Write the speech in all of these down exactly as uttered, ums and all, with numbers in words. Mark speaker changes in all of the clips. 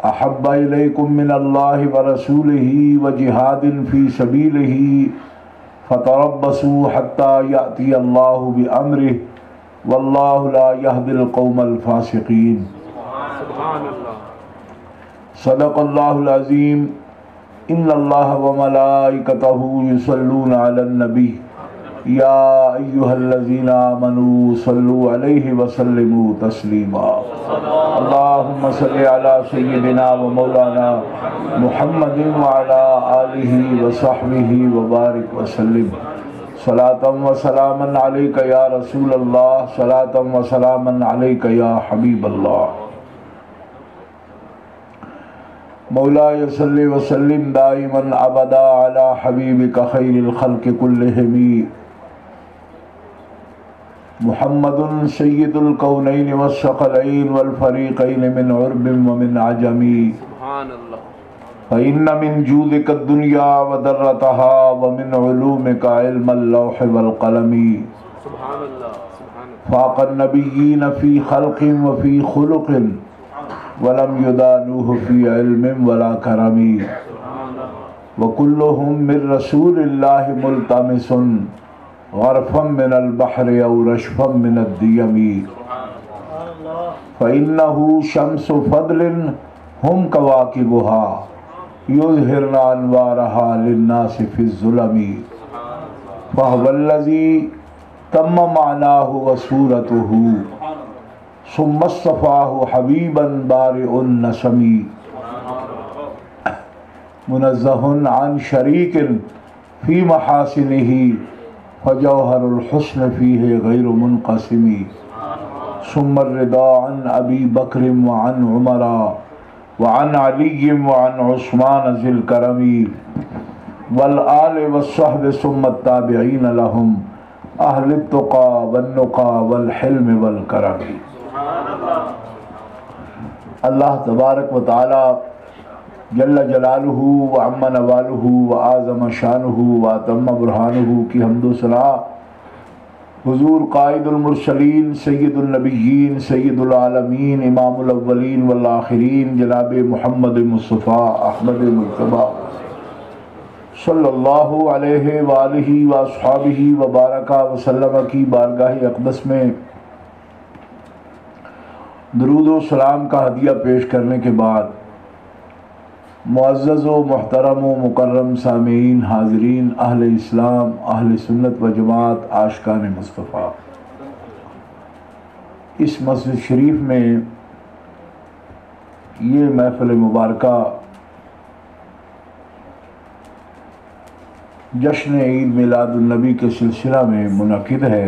Speaker 1: احب الیکم من اللہ ورسولہ وجہاد فی سبیلہ فتربصوا حتی یأتی اللہ بامرہ واللہ لا یہدی القوم الفاسقین۔
Speaker 2: سبحان اللہ۔
Speaker 1: صدق اللہ العظیم۔ ان اللہ وملائکتہ یصلون علی النبی یا ایہا الذین آمنوا صلوا علیہ وسلموا تسلیما۔ اللہم صلی علی سیدنا و مولانا محمد وعلی آلہ وصحبہ وبارک وسلم۔ صلاۃ و سلاما علیک یا رسول اللہ، صلاۃ و سلاما علیک یا حبیب اللہ۔ مولاي صل وسلم دائما ابدا على حبيبك خير الخلق كلهم محمد سيد الكونين والثقلين والفريقين من عرب ومن عجم
Speaker 2: سبحان اللہ۔
Speaker 1: فإن من جودك الدنيا وذرتها ومن علومك علم اللوح والقلم
Speaker 2: سبحان اللہ۔ سبحان اللہ۔
Speaker 1: فاق النبيين في خلق وفي خلق ولم يدانوه في علم ولا کرم وكلهم من رسول الله ملتمس غرفا من البحر او رشفا من الديم فإنه شمس فضل هم كواكبها يظهرن أنوارها للناس في الظلم فهو الذي تم معناه وصورته ثم اصطفاه حبیبا بارئ النسم منزہ عن شریک فی محاسنہ فجوہر الحسن فیہ غیر منقسم ثم الرضا عن ابی بکر وعن عمر وعن علی وعن عثمان ذی الکرم والآل والصحب ثم التابعین لهم اہل التقى والنقى والحلم والکرم۔ اللہ تبارک و تعالی جل جلالہ و عم نوالہ و اعظم شانہ و اتم برہانہ کی حمد و ثنا حضور قائد المرسلین سید النبیین سید العالمین امام الاولین والآخرین جناب محمد مصطفیٰ احمد مجتبیٰ صلی اللہ علیہ وآلہ واصحابہ وبارک وسلم کی بارگاہ اقدس میں درود و سلام کا ہدیہ پیش کرنے کے بعد معزز و محترم و مکرم سامعین، حاضرین، اہل اسلام، اہل سنت و جماعت، عاشقان مصطفیٰ، اس مسجد شریف میں یہ محفل مبارکہ جشن عید میلاد النبی کے سلسلہ میں منعقد ہے۔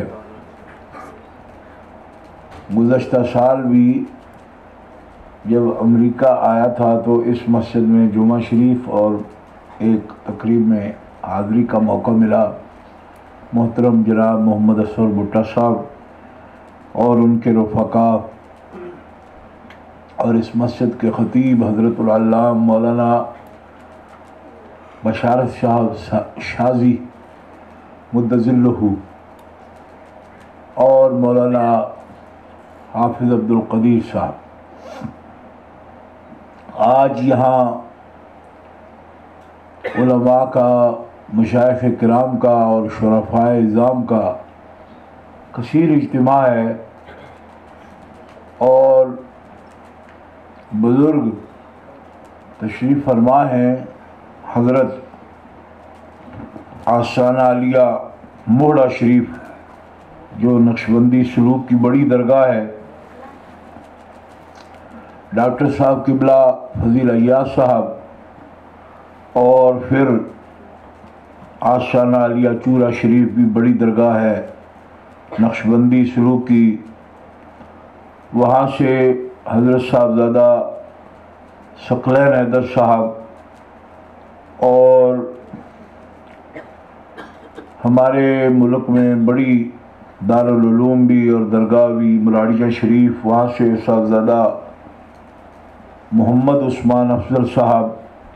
Speaker 1: گزشتہ سال بھی جب امریکہ آیا تھا تو اس مسجد میں جمعہ شریف اور ایک تقریب میں حاضری کا موقع ملا۔ محترم جناب محمد اسور بھٹا صاحب اور ان کے رفقا اور اس مسجد کے خطیب حضرت العلامہ مولانا بشارت صاحب شازی مدظلہ اور مولانا حافظ عبد القدیر صاحب آج یہاں علماء کا، مشائخ کرام کا اور شرفاء اعظام کا کثیر اجتماع ہے اور بزرگ تشریف فرما ہیں حضرت آستانہ عالیہ موہڑا شریف جو نقشبندی سلوک کی بڑی درگاہ ہے، ڈاکٹر صاحب قبلہ فضیل ایاز صاحب، اور پھر آستانہ عالیہ چورا شریف بھی بڑی درگاہ ہے نقشبندی سلوک کی۔ وہاں سے حضرت صاحبزادہ ثقلین حیدر صاحب اور ہمارے ملک میں بڑی دارالعلوم بھی اور درگاہ بھی ملاڑیہ شریف، وہاں سے صاحبزادہ محمد عثمان افضل صاحب،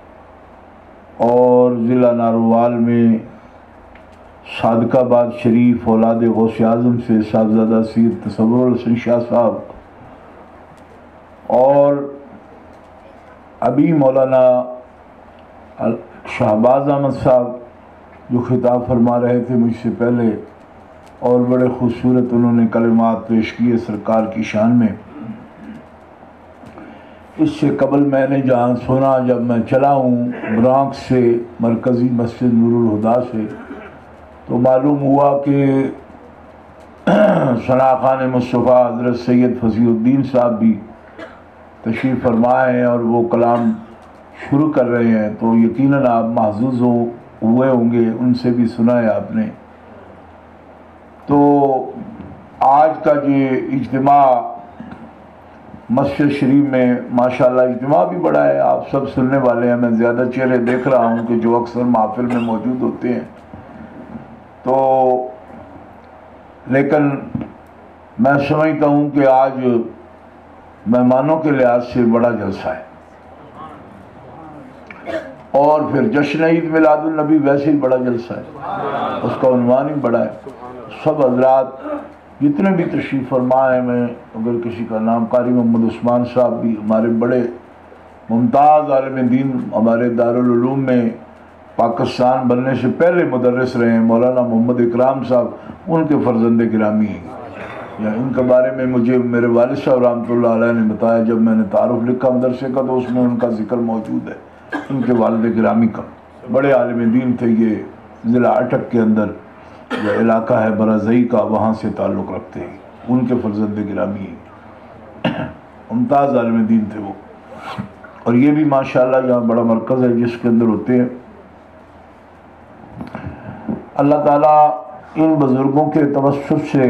Speaker 1: اور ضلع ناروال میں صادق آباد شریف اولاد غوث اعظم سے صاحبزادہ سید تصور الحسن شاہ صاحب، اور ابھی مولانا شہباز احمد صاحب جو خطاب فرما رہے تھے مجھ سے پہلے، اور بڑے خوبصورت انہوں نے کلمات پیش کیے سرکار کی شان میں. اس سے قبل میں نے جہاں سنا، جب میں چلا ہوں برانکس سے مرکزی مسجد نور الہدا سے، تو معلوم ہوا کہ ثنا خان مصطفیٰ حضرت سید فصیح الدین صاحب بھی تشریف فرمائے ہیں اور وہ کلام شروع کر رہے ہیں. تو یقیناً آپ محظوظ ہو ہوئے ہوں گے، ان سے بھی سنا ہے آپ نے. تو آج کا یہ اجتماع مسجد شریف میں ماشاءاللہ اجتماع بھی بڑا ہے، آپ سب سننے والے ہیں. میں زیادہ چہرے دیکھ رہا ہوں کہ جو اکثر محفل میں موجود ہوتے ہیں. تو لیکن میں سمجھتا ہوں کہ آج مہمانوں کے لحاظ سے بڑا جلسہ ہے، اور پھر جشن عید میلاد النبی ویسے ہی بڑا جلسہ ہے، اس کا عنوان ہی بڑا ہے. سب حضرات جتنے بھی تشریف فرما ہیں، میں اگر کسی کا نام، قاری محمد عثمان صاحب بھی ہمارے بڑے ممتاز عالم دین، ہمارے دارالعلوم میں پاکستان بننے سے پہلے مدرس رہے ہیں، مولانا محمد اکرام صاحب، ان کے فرزند گرامی ہیں. یا ان کے بارے میں مجھے میرے والد صاحب رحمۃ اللہ علیہ نے بتایا، جب میں نے تعارف لکھا مدرسے کا تو اس میں ان کا ذکر موجود ہے، ان کے والد گرامی کا. بڑے عالم دین تھے، یہ ضلع اٹک کے اندر جو علاقہ ہے برازئی کا، وہاں سے تعلق رکھتے ہیں. ان کے فرزند گرامی ہیں، ممتاز عالم دین تھے وہ. اور یہ بھی ماشاءاللہ یہاں بڑا مرکز ہے جس کے اندر ہوتے ہیں. اللہ تعالیٰ ان بزرگوں کے توسط سے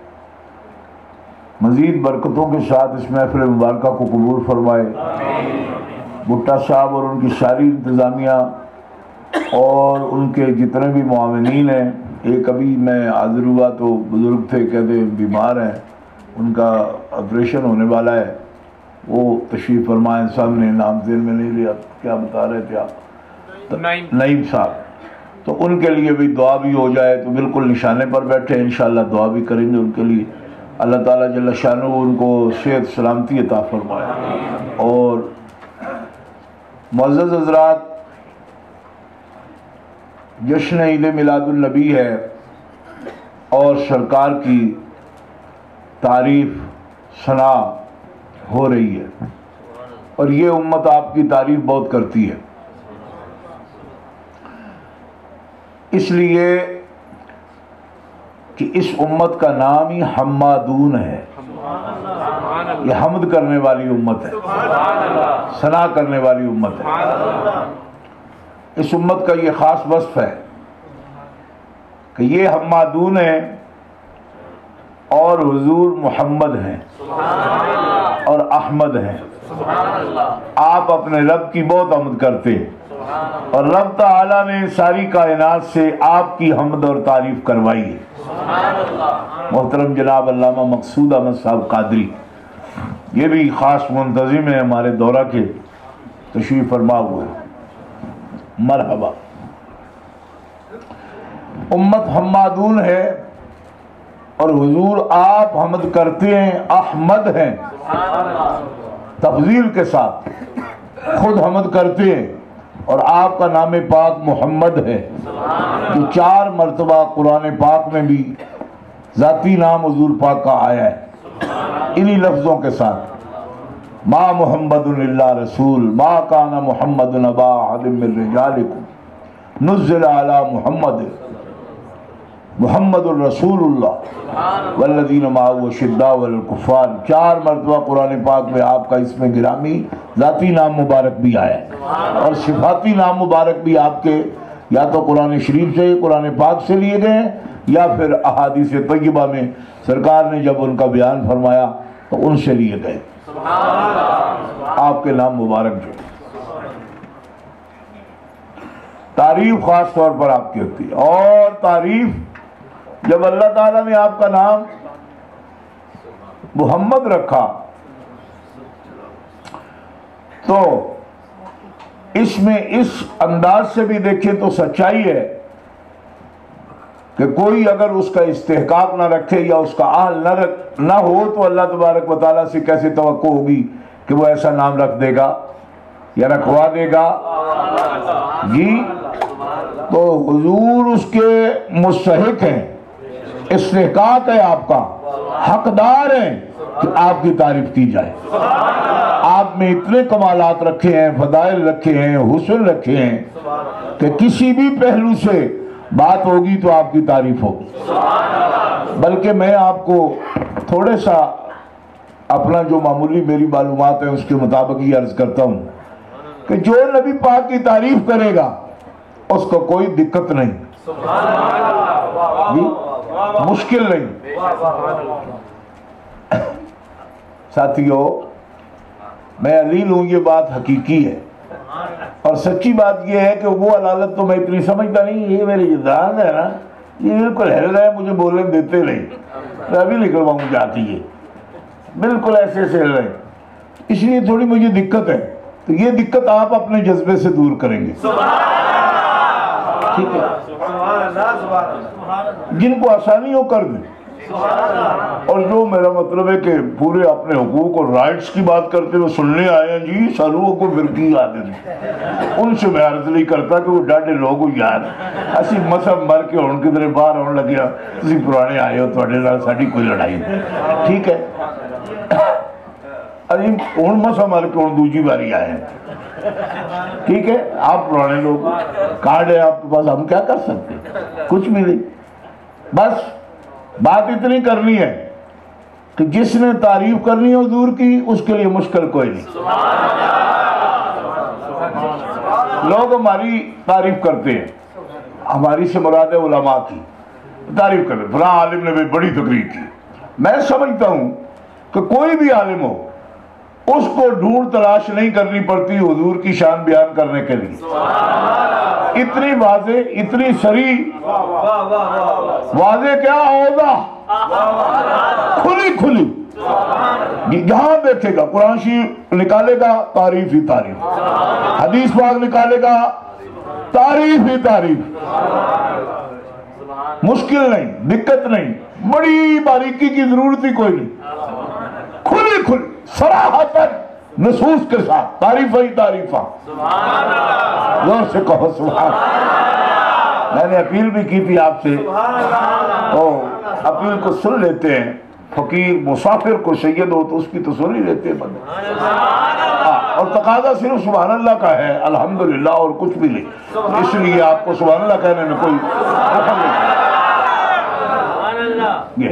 Speaker 1: مزید برکتوں کے ساتھ اس محفل مبارکہ کو قبول فرمائے. بھٹا صاحب اور ان کی ساری انتظامیہ اور ان کے جتنے بھی معاونین ہیں. ایک ابھی میں حاضر ہوا تو بزرگ تھے، کہتے بیمار ہیں، ان کا آپریشن ہونے والا ہے، وہ تشریف فرمائیں. سامنے نام ذہن میں نہیں لیا، کیا بتا رہے تھے آپ؟ نعیم صاحب. تو ان کے لیے بھی دعا بھی ہو جائے تو بالکل نشانے پر بیٹھے، انشاءاللہ دعا بھی کریں گے ان کے لیے. اللہ تعالیٰ جل شانہ ان کو صحت سلامتی عطا فرمائے. اور معزز حضرات، جشن عید میلاد النبی ہے اور سرکار کی تعریف ثنا ہو رہی ہے، اور یہ امت آپ کی تعریف بہت کرتی ہے. اس لیے کہ اس امت کا نام ہی حمادون ہے. یہ حمد کرنے والی امت ہے، ثنا کرنے والی امت ہے. اس امت کا یہ خاص وصف ہے کہ یہ حمادون ہیں اور حضور محمد ہیں اور احمد ہیں. آپ اپنے رب کی بہت حمد کرتے ہیں، اور رب تعالیٰ نے ساری کائنات سے آپ کی حمد اور تعریف کروائی ہے. محترم جناب علامہ مقصود احمد صاحب قادری، یہ بھی خاص منتظم ہیں ہمارے دورہ کے، تشریف فرما ہوئے. مرحبا. امت حمادون ہے اور حضور آپ حمد کرتے ہیں، احمد ہیں، تفضیل کے ساتھ خود حمد کرتے ہیں. اور آپ کا نام پاک محمد ہے، جو چار مرتبہ قرآن پاک میں بھی ذاتی نام حضور پاک کا آیا ہے انہی لفظوں کے ساتھ. ما محمد الا رسول ما کان محمد ابا احد من رجالکم نزل علی محمد محمد الرسول اللہ والذین معه اشداء علی الکفار. چار مرتبہ قرآن پاک میں آپ کا اسم گرامی ذاتی نام مبارک بھی آیا ہے، اور صفاتی نام مبارک بھی آپ کے یا تو قرآن شریف سے، قرآن پاک سے لیے گئے ہیں، یا پھر احادیث طیبہ میں سرکار نے جب ان کا بیان فرمایا تو ان سے لیے گئے آپ کے نام مبارک. جو تعریف خاص طور پر آپ کی ہوتی ہے، اور تعریف جب اللہ تعالیٰ نے آپ کا نام محمد رکھا تو اس میں اس انداز سے بھی دیکھیں تو سچائی ہے کہ کوئی اگر اس کا استحقاق نہ رکھے یا اس کا اہل نہ رکھ نہ ہو تو اللہ تبارک و تعالیٰ سے کیسے توقع ہوگی کہ وہ ایسا نام رکھ دے گا. یا رکھوا دے گا جی؟ تو حضور اس کے مستحق ہیں، استحقاق ہے آپ کا، حقدار ہیں کہ آپ کی تعریف کی جائے۔ آپ میں اتنے کمالات رکھے ہیں، فضائل رکھے ہیں، حسن رکھے ہیں کہ کسی بھی پہلو سے بات ہوگی تو آپ کی تعریف ہوگی۔ بلکہ میں آپ کو تھوڑے سا اپنا جو معمولی میری معلومات ہے اس کے مطابق یہ عرض کرتا ہوں کہ جو نبی پاک کی تعریف کرے گا اس کو کوئی دقت نہیں، جی مشکل نہیں۔ ساتھیو میں علیل ہوں، یہ بات حقیقی ہے، اور سچی بات یہ ہے کہ وہ علالت تو میں اتنی سمجھتا نہیں، یہ میری جدان ہے نا، یہ بالکل ہل رہا ہے، مجھے بولنے دیتے نہیں، میں ابھی نکلواؤں جاتی ہے، بالکل ایسے سے ہل رہے ہیں، اس لیے تھوڑی مجھے دقت ہے۔ تو یہ دقت آپ اپنے جذبے سے دور کریں گے، ٹھیک ہے؟ جن کو آسانی ہو کر دیں، اور جو میرا مطلب ہے کہ پورے اپنے حقوق اور رائٹس کی بات کرتے ہوئے سننے آئے ہیں جی سالوں کو فرقی عادت، ان سے میں عرض نہیں کرتا کہ وہ ڈاڈے لوگ ہو یار اسی مسب مر کے ہون کدھر باہر آن لگیا، تسی پرانے آئے ہو، تھوڑے نال ساڈی کوئی لڑائی نہیں، ٹھیک ہے؟ ابھی ہون مسب مر کے ہون دوجی باری آئے ہیں، ٹھیک ہے؟ آپ پرانے لوگ، کارڈ ہے آپ کے پاس، ہم کیا کر سکتے؟ کچھ بھی نہیں۔ بس بات اتنی کرنی ہے کہ جس نے تعریف کرنی ہے حضور کی اس کے لیے مشکل کوئی نہیں۔ لوگ ہماری تعریف کرتے ہیں، ہماری سے مراد ہے علماء کی تعریف کرتے ہیں، فلاں عالم نے بھی بڑی تقریر کی۔ میں سمجھتا ہوں کہ کوئی بھی عالم ہو اس کو ڈھونڈ تلاش نہیں کرنی پڑتی حضور کی شان بیان کرنے کے لیے، اتنی واضح، اتنی صریح، واضح کیا ہوگا، کھلی کھلی، جہاں دیکھے گا قرآن شریف نکالے گا تعریف ہی تعریف، حدیث پاک نکالے گا تعریف ہی تعریف، مشکل نہیں، دقت نہیں، بڑی باریکی کی ضرورت ہی کوئی نہیں، کھلی کھلی صراحتاً نصوص کے ساتھ تعریف ہی تعریفہ۔ زور سے کہو سبحان اللہ۔ میں نے اپیل بھی کی تھی آپ سے، تو اپیل کو سن لیتے ہیں، فقیر مسافر کو سید ہو تو اس کی تو سن ہی لیتے ہیں بندے، اور تقاضا صرف سبحان اللہ کا ہے الحمدللہ اور کچھ بھی نہیں، اس لیے آپ کو سبحان اللہ کہنے میں کوئی یہ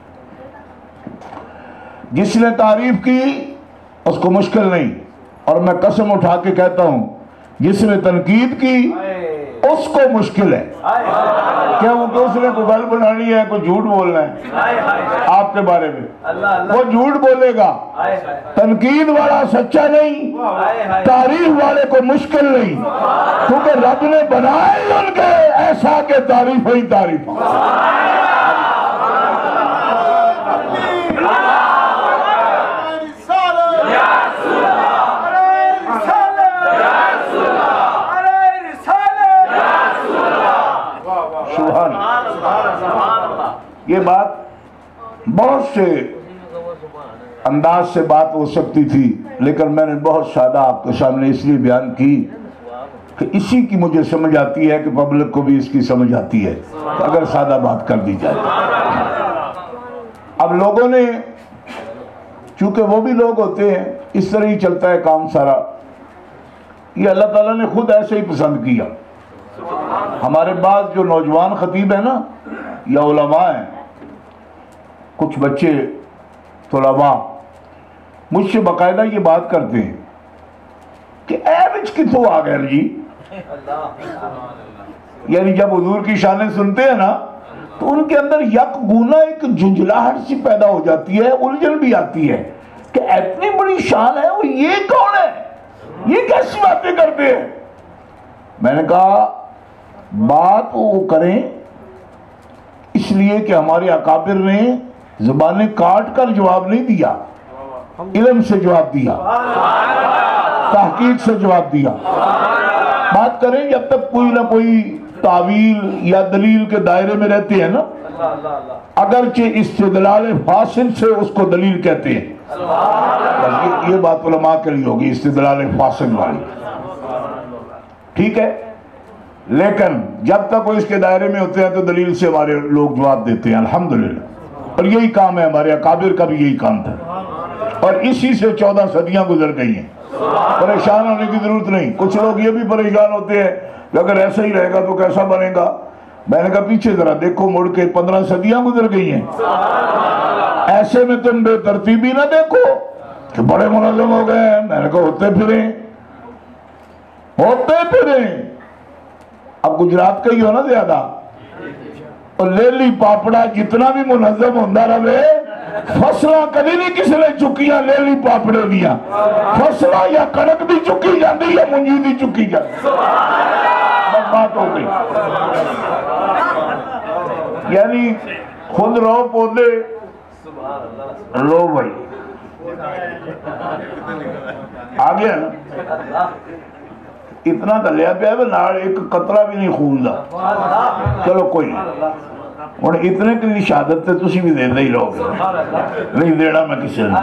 Speaker 1: جس نے تعریف کی اس کو مشکل نہیں، اور میں قسم اٹھا کے کہتا ہوں جس نے تنقید کی اس کو مشکل ہے، کیونکہ اس نے کوئی گل بنانی ہے، کوئی جھوٹ بولنا ہے آپ کے بارے میں، وہ جھوٹ بولے گا۔ تنقید والا سچا نہیں، تعریف والے کو مشکل نہیں، کیونکہ رب نے بنائے ان کے ایسا کہ تعریف ہی تعریف۔ یہ بات بہت سے انداز سے بات ہو سکتی تھی، لیکن میں نے بہت سادہ آپ کے سامنے اس لیے بیان کی کہ اسی کی مجھے سمجھ آتی ہے کہ پبلک کو بھی اس کی سمجھ آتی ہے کہ اگر سادہ بات کر دی جائے۔ اب لوگوں نے، چونکہ وہ بھی لوگ ہوتے ہیں، اس طرح ہی چلتا ہے کام سارا، یہ اللہ تعالیٰ نے خود ایسے ہی پسند کیا۔ ہمارے بعض جو نوجوان خطیب ہیں نا یا علماء ہیں، کچھ بچے طلباء مجھ سے باقاعدہ یہ بات کرتے ہیں کہ اے بچ کتوں آ گئے جی، یعنی جب حضور کی شانیں سنتے ہیں نا تو ان کے اندر یک گونا ایک جھنجھلاہٹ سی پیدا ہو جاتی ہے، الجھن بھی آتی ہے کہ اتنی بڑی شان ہے، وہ یہ کون ہے، یہ کیسی باتیں کرتے ہیں۔ میں نے کہا بات وہ کریں اس لیے کہ ہمارے اکابر نے زبانیں کاٹ کر جواب نہیں دیا، علم سے جواب دیا، تحقیق سے جواب دیا۔ بات کریں جب تک کوئی نہ کوئی تعویل یا دلیل کے دائرے میں رہتے ہیں نا، اگرچہ استدلال فاصل سے اس کو دلیل کہتے ہیں، بس یہ, یہ بات علماء کے لیے ہوگی استدلال فاسد والی، ٹھیک ہے؟ لیکن جب تک وہ اس کے دائرے میں ہوتے ہیں تو دلیل سے ہمارے لوگ جواب دیتے ہیں الحمدللہ، اور یہی کام ہے ہمارے اکابر کا بھی یہی کام تھا، اور اسی سے چودہ صدیاں گزر گئی ہیں۔ پریشان ہونے کی ضرورت نہیں۔ کچھ لوگ یہ بھی پریشان ہوتے ہیں کہ اگر ایسا ہی رہے گا تو کیسا بنے گا؟ میں نے کہا پیچھے ذرا دیکھو مڑ کے، پندرہ صدیاں گزر گئی ہیں، ایسے میں تم بے ترتیبی نہ دیکھو کہ بڑے منظم ہو گئے ہیں۔ میں نے کہا ہوتے پھریں ہوتے پھریں اب گجرات کا ہی ہو نا زیادہ، اور لیلی پاپڑا جتنا بھی منظم ہوندہ رہے، فصلہ کبھی نہیں کسی نے چکیاں لیلی پاپڑے دیا، فصلہ یا کڑک بھی چکی جاندی یا منجی بھی چکی جاندی، بس بات ہو گئی۔ یعنی خود رو پودے رو بھائی آگے ہے نا، اتنا دلیا پہ ہے نار ایک قطرہ بھی نہیں خون دا، چلو کوئی نہیں، اور اتنے کے لیے شہادت تے تسی بھی دے دے ہی لوگ نہیں دینا میں کسی نے۔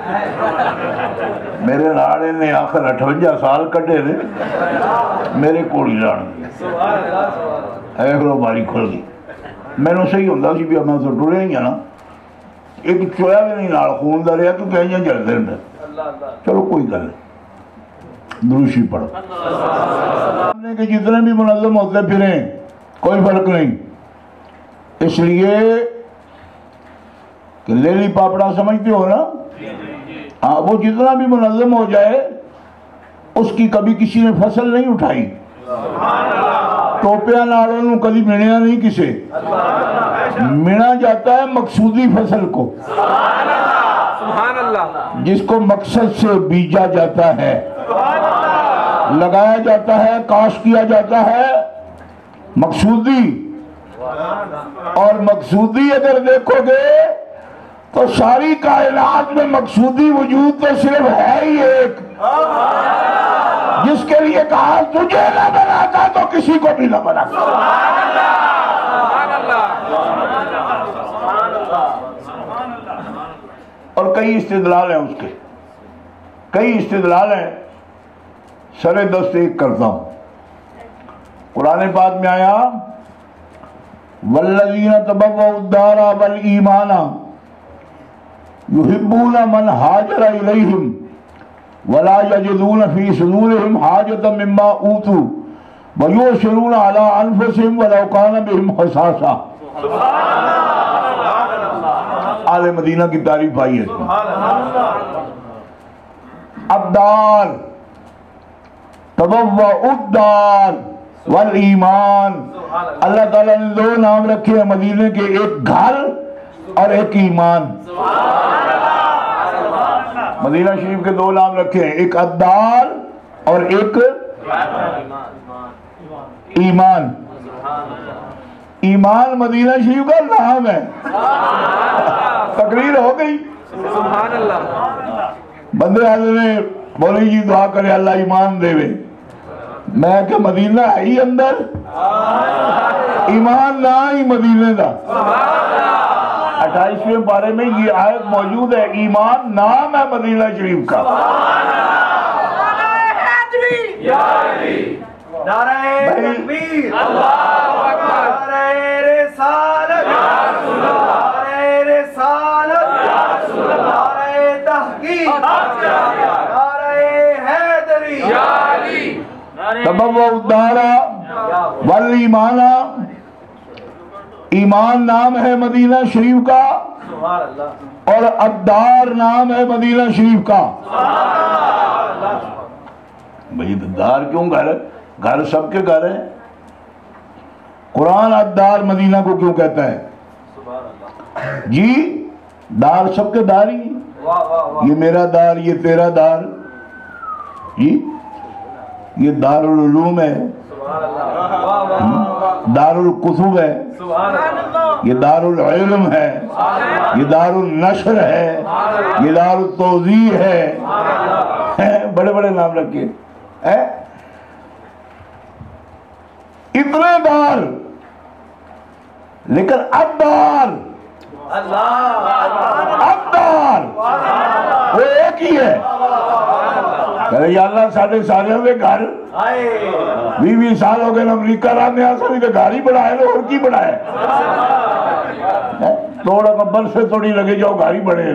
Speaker 1: میرے ناڑے نے آخر اٹھونجا سال کٹے دے میرے کوڑی لان ایک لو باری کھل گئی، میں نے صحیح ہوندہ سی بھی ہمیں تو ٹورے ہی ہیں نا، ایک چویا بھی نہیں نال خون دا رہا کیونکہ ایجاں جل دے رہے، چلو کوئی گل دروشی پڑھو۔ کہ جتنے بھی منظم ہوتے پھریں کوئی فرق نہیں، اس لیے کہ لیلی پاپڑا سمجھتے ہو نا، ہاں وہ جتنا بھی منظم ہو جائے اس کی کبھی کسی نے فصل نہیں اٹھائی، ٹوپیاں ناڑوں نو کبھی مینیا نہیں کسے، مینا جاتا ہے مقصودی فصل کو،
Speaker 2: سبحان اللہ،
Speaker 1: جس کو مقصد سے بیجا جاتا ہے، لگایا جاتا ہے، کاشت کیا جاتا ہے، مقصودی۔ اور مقصودی اگر دیکھو گے تو ساری کائنات میں مقصودی وجود تو صرف ہے ہی ایک، جس کے لیے کہا تجھے نہ بناتا تو کسی کو بھی نہ بناتا۔ اور کئی استدلال ہیں اس کے، کئی استدلال ہیں، سر دست ایک کرتا ہوں۔ قرآن پاک میں آیا وَالَّذِينَ تَبَوَّءُوا الدَّارَ وَالْإِيمَانَ يُحِبُّونَ مَنْ هَاجَرَ إِلَيْهِمْ وَلَا يَجِدُونَ فِي صُدُورِهِمْ حَاجَةً مِّمَّا أُوتُوا وَيُؤْثِرُونَ عَلَىٰ أَنفُسِهِمْ وَلَوْ كَانَ بِهِمْ خَصَاصَةٌ۔ آل مدینہ کی تعریف آئی ہے، الدار، تبوّء الدار والایمان، اللہ تعالیٰ نے دو نام رکھے ہیں مدینے کے، ایک گھر اور ایک ایمان۔ مدینہ شریف کے دو نام رکھے ہیں، ایک الدار اور ایک ایمان۔ ایمان مدینہ شریف کا نام ہے، تقریر ہو گئی،
Speaker 2: سبحان اللہ۔
Speaker 1: بندے آدھے نے بولی جی دعا کرے اللہ ایمان دے وے، میں کہ مدینہ ہے ہی اندر، ایمان نہ ہی مدینہ دا۔ اٹھائیسویں پارے میں یہ آیت موجود ہے، ایمان نام ہے مدینہ شریف کا۔
Speaker 3: نعرہ تکبیر، اللہ اکبر، نعرہ رسالت، نعرہ رسالت، نعرہ تحقیق، نعرہ حیدری،
Speaker 1: تبوّء الدار والایمان، ایمان نام ہے مدینہ شریف کا اور الدار نام ہے مدینہ شریف کا۔ بھئی دار کیوں گھر ہے؟ گھر سب کے گھر ہیں، قرآن الدار مدینہ کو کیوں کہتا ہے؟ جی دار سب کے دار ہی، یہ میرا دار، یہ تیرا دار، جی یہ دار العلوم ہے، دار الکتب ہے، یہ دار العلم ہے، یہ دار النشر ہے، یہ دار التوزیع ہے، بڑے بڑے نام رکھے، اتنے دار، لیکن الدار، الدار وہ ایک ہی ہے. یا اللہ ساڑھے سارے ہوئے گھر بھی بھی سال ہو گئے امریکہ رانے آسا بھی تو گھر ہی بڑھائے لو اور کی بڑھائے توڑا کبر سے توڑی لگے جاؤ گھر ہی بڑھے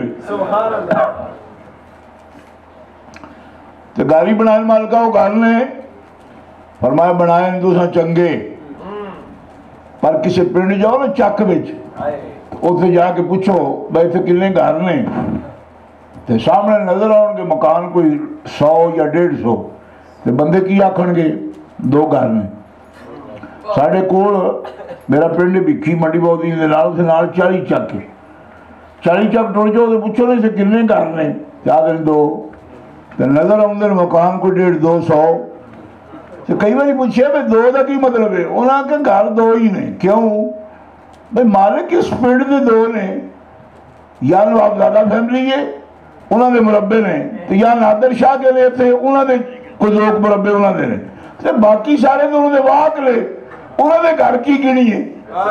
Speaker 1: تو گھر ہی بڑھائے مالکہ وہ گھر نے فرمایا بڑھائے دوسرا چنگے پر کسی پرنڈ جاؤ نا چک بچ اسے جا کے پوچھو بھائی تھے کلنے گھر نے تو سامنے نظر آؤں کہ مکان کوئی سو یا ڈیڑھ سو تو بندے کی آکھن گے دو گھر نے ساڑھے کوڑ میرا پرنڈ بکھی منڈی بہت ہی دلال سے نال چالی چک چالی چک ٹوڑ جاؤ تو پوچھو نہیں سے کلنے گھر نے کیا دن دو تو نظر آؤں دن مکان کوئی ڈیڑھ دو سو تو کئی باری پوچھے بھئی دو دا کی مطلب ہے انہاں کہ گھر دو ہی نے کیوں بھئی مالک اس پرنڈ دے دو نے یا نواب زیادہ فیملی ہے انہاں دے مربع نے تو یا نادر شاہ کے لئے تھے انہاں دے کچھ لوگ مربع انہاں دے نے تو باقی سارے تو انہوں دے واق لے انہوں دے گھر کی گنی ہے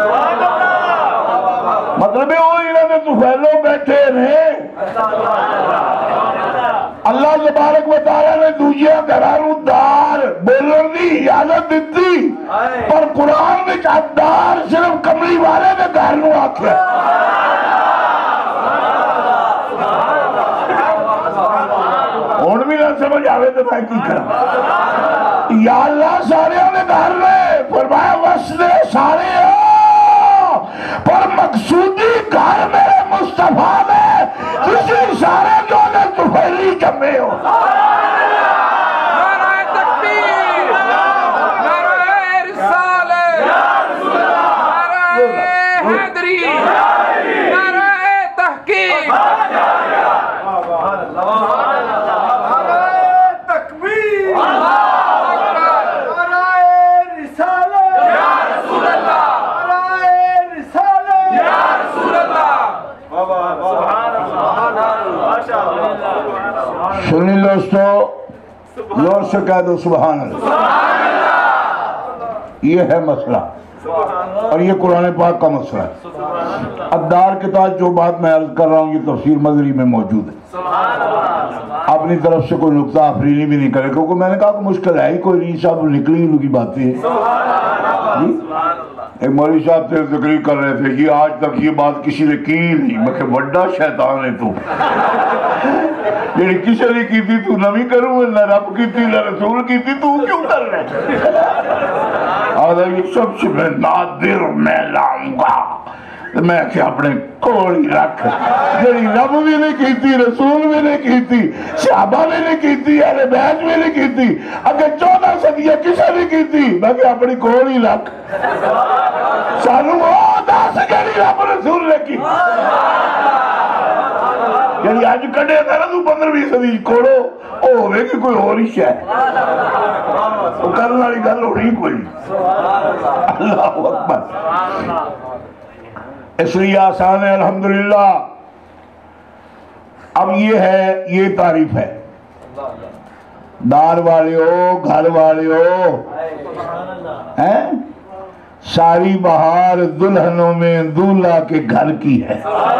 Speaker 1: مطلب ہے وہ انہوں نے تو پھیلو بیٹھے رہے اللہ تبارک و تعالیٰ نے دوجہ گھرانو دار بولن دی اجازت دیتی پر قرآن میں چاہدار صرف کملی والے نے گھرانو آکھے اور بھی نہ سمجھ آوے تو میں کی کروں یا اللہ سارے انہیں گھر میں فرمایا وسلے سارے ہو پر مقصودی گھر میرے مصطفیٰ میں کسی سارے جو نے تفیلی جمعے ہو
Speaker 2: نعرہ تکبیر نعرہ رسالت نعرہ حیدری نعرہ تحقیق
Speaker 1: سنی دوستو زور سے کہہ دو سبحان اللہ یہ ہے مسئلہ اور یہ قرآن پاک کا مسئلہ ہے ادار کے تحت جو بات میں عرض کر رہا ہوں یہ تفسیر مظہری میں موجود ہے اپنی طرف سے کوئی نقطہ افریلی بھی نہیں کرے کیونکہ میں نے کہا کہ مشکل ہے ہی کوئی نہیں صاحب نکلی ان کی باتیں ہیں ایک مولوی صاحب تھے تقریر کر رہے تھے یہ آج تک یہ بات کسی نے کی نہیں میں کہ بڑا شیطان ہے تو یعنی کسی نے کی تھی تو نمی کروں نہ رب کی تھی نہ رسول کی تھی تو کیوں کر رہے آدھا یہ سب سے میں نادر میں لاؤں گا میں کہ اپنے کوڑی رکھ یعنی رب بھی نہیں کی تھی رسول بھی نہیں کی تھی صحابہ بھی نہیں کی تھی اہل بیت بھی نہیں کی تھی اگر چودہ صدیہ کسی نہیں کی تھی میں کہ اپنی کوڑی رکھ سانو وہ دس گری رب رسول نے کی یعنی آج کڑے تھا نا تو پندرہویں صدی کوڑو او ہوئے کہ کوئی اور ہی شاہ وہ کرنا لی گل ہو رہی کوئی اللہ اکبر اس لیے آسان ہے الحمدللہ اب یہ ہے یہ تعریف ہے دار والے ہو گھر والے ہو ساری بہار دلہنوں میں دولہا کے گھر کی ہے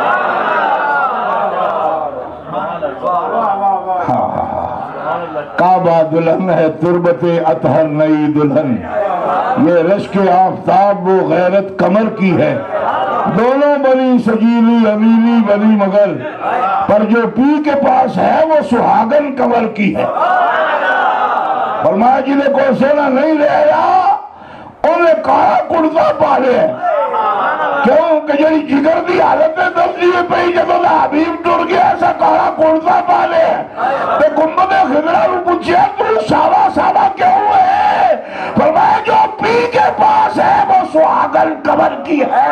Speaker 1: کعبہ دلہن ہے تربت اطہر نئی دلہن یہ رشک آفتاب و غیرت کمر کی ہے دونوں بنی سجیلی امیلی بنی مگر پر جو پی کے پاس ہے وہ سہاگن کمر کی ہے فرمایا جنہیں کوئی سونا نہیں لے آیا انہیں کہا کڑتا پالے کیوں کہ جنہی جگر دی حالت میں تصدیح پہی جب اللہ حبیب ٹر گیا ایسا کہا کڑتا پالے تے گمبد خضرہ رو پوچھے تو ساوا ساوا کیوں ہے فرمایا جو پی کے پاس ہے وہ سہاگن کمر کی ہے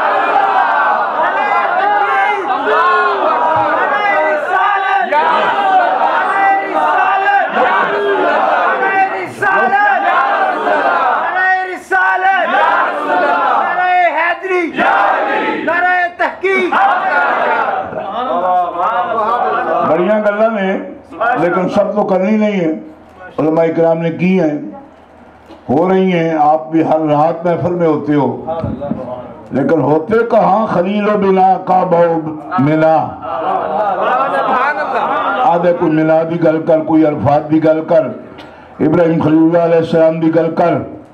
Speaker 1: بڑیاں گلہ نے لیکن سب تو کرنی نہیں ہے علماء اکرام نے کی ہیں ہو رہی ہیں آپ بھی ہر رات محفل میں ہوتے ہو لیکن ہوتے کہاں خلیل و بنا کعبہ و منا
Speaker 2: سبحان اللہ
Speaker 1: آدھے کوئی میلادی گل کر، کوئی عرفات دی گل کر، ابراہیم خلیل اللہ علیہ السلام دی گل کر.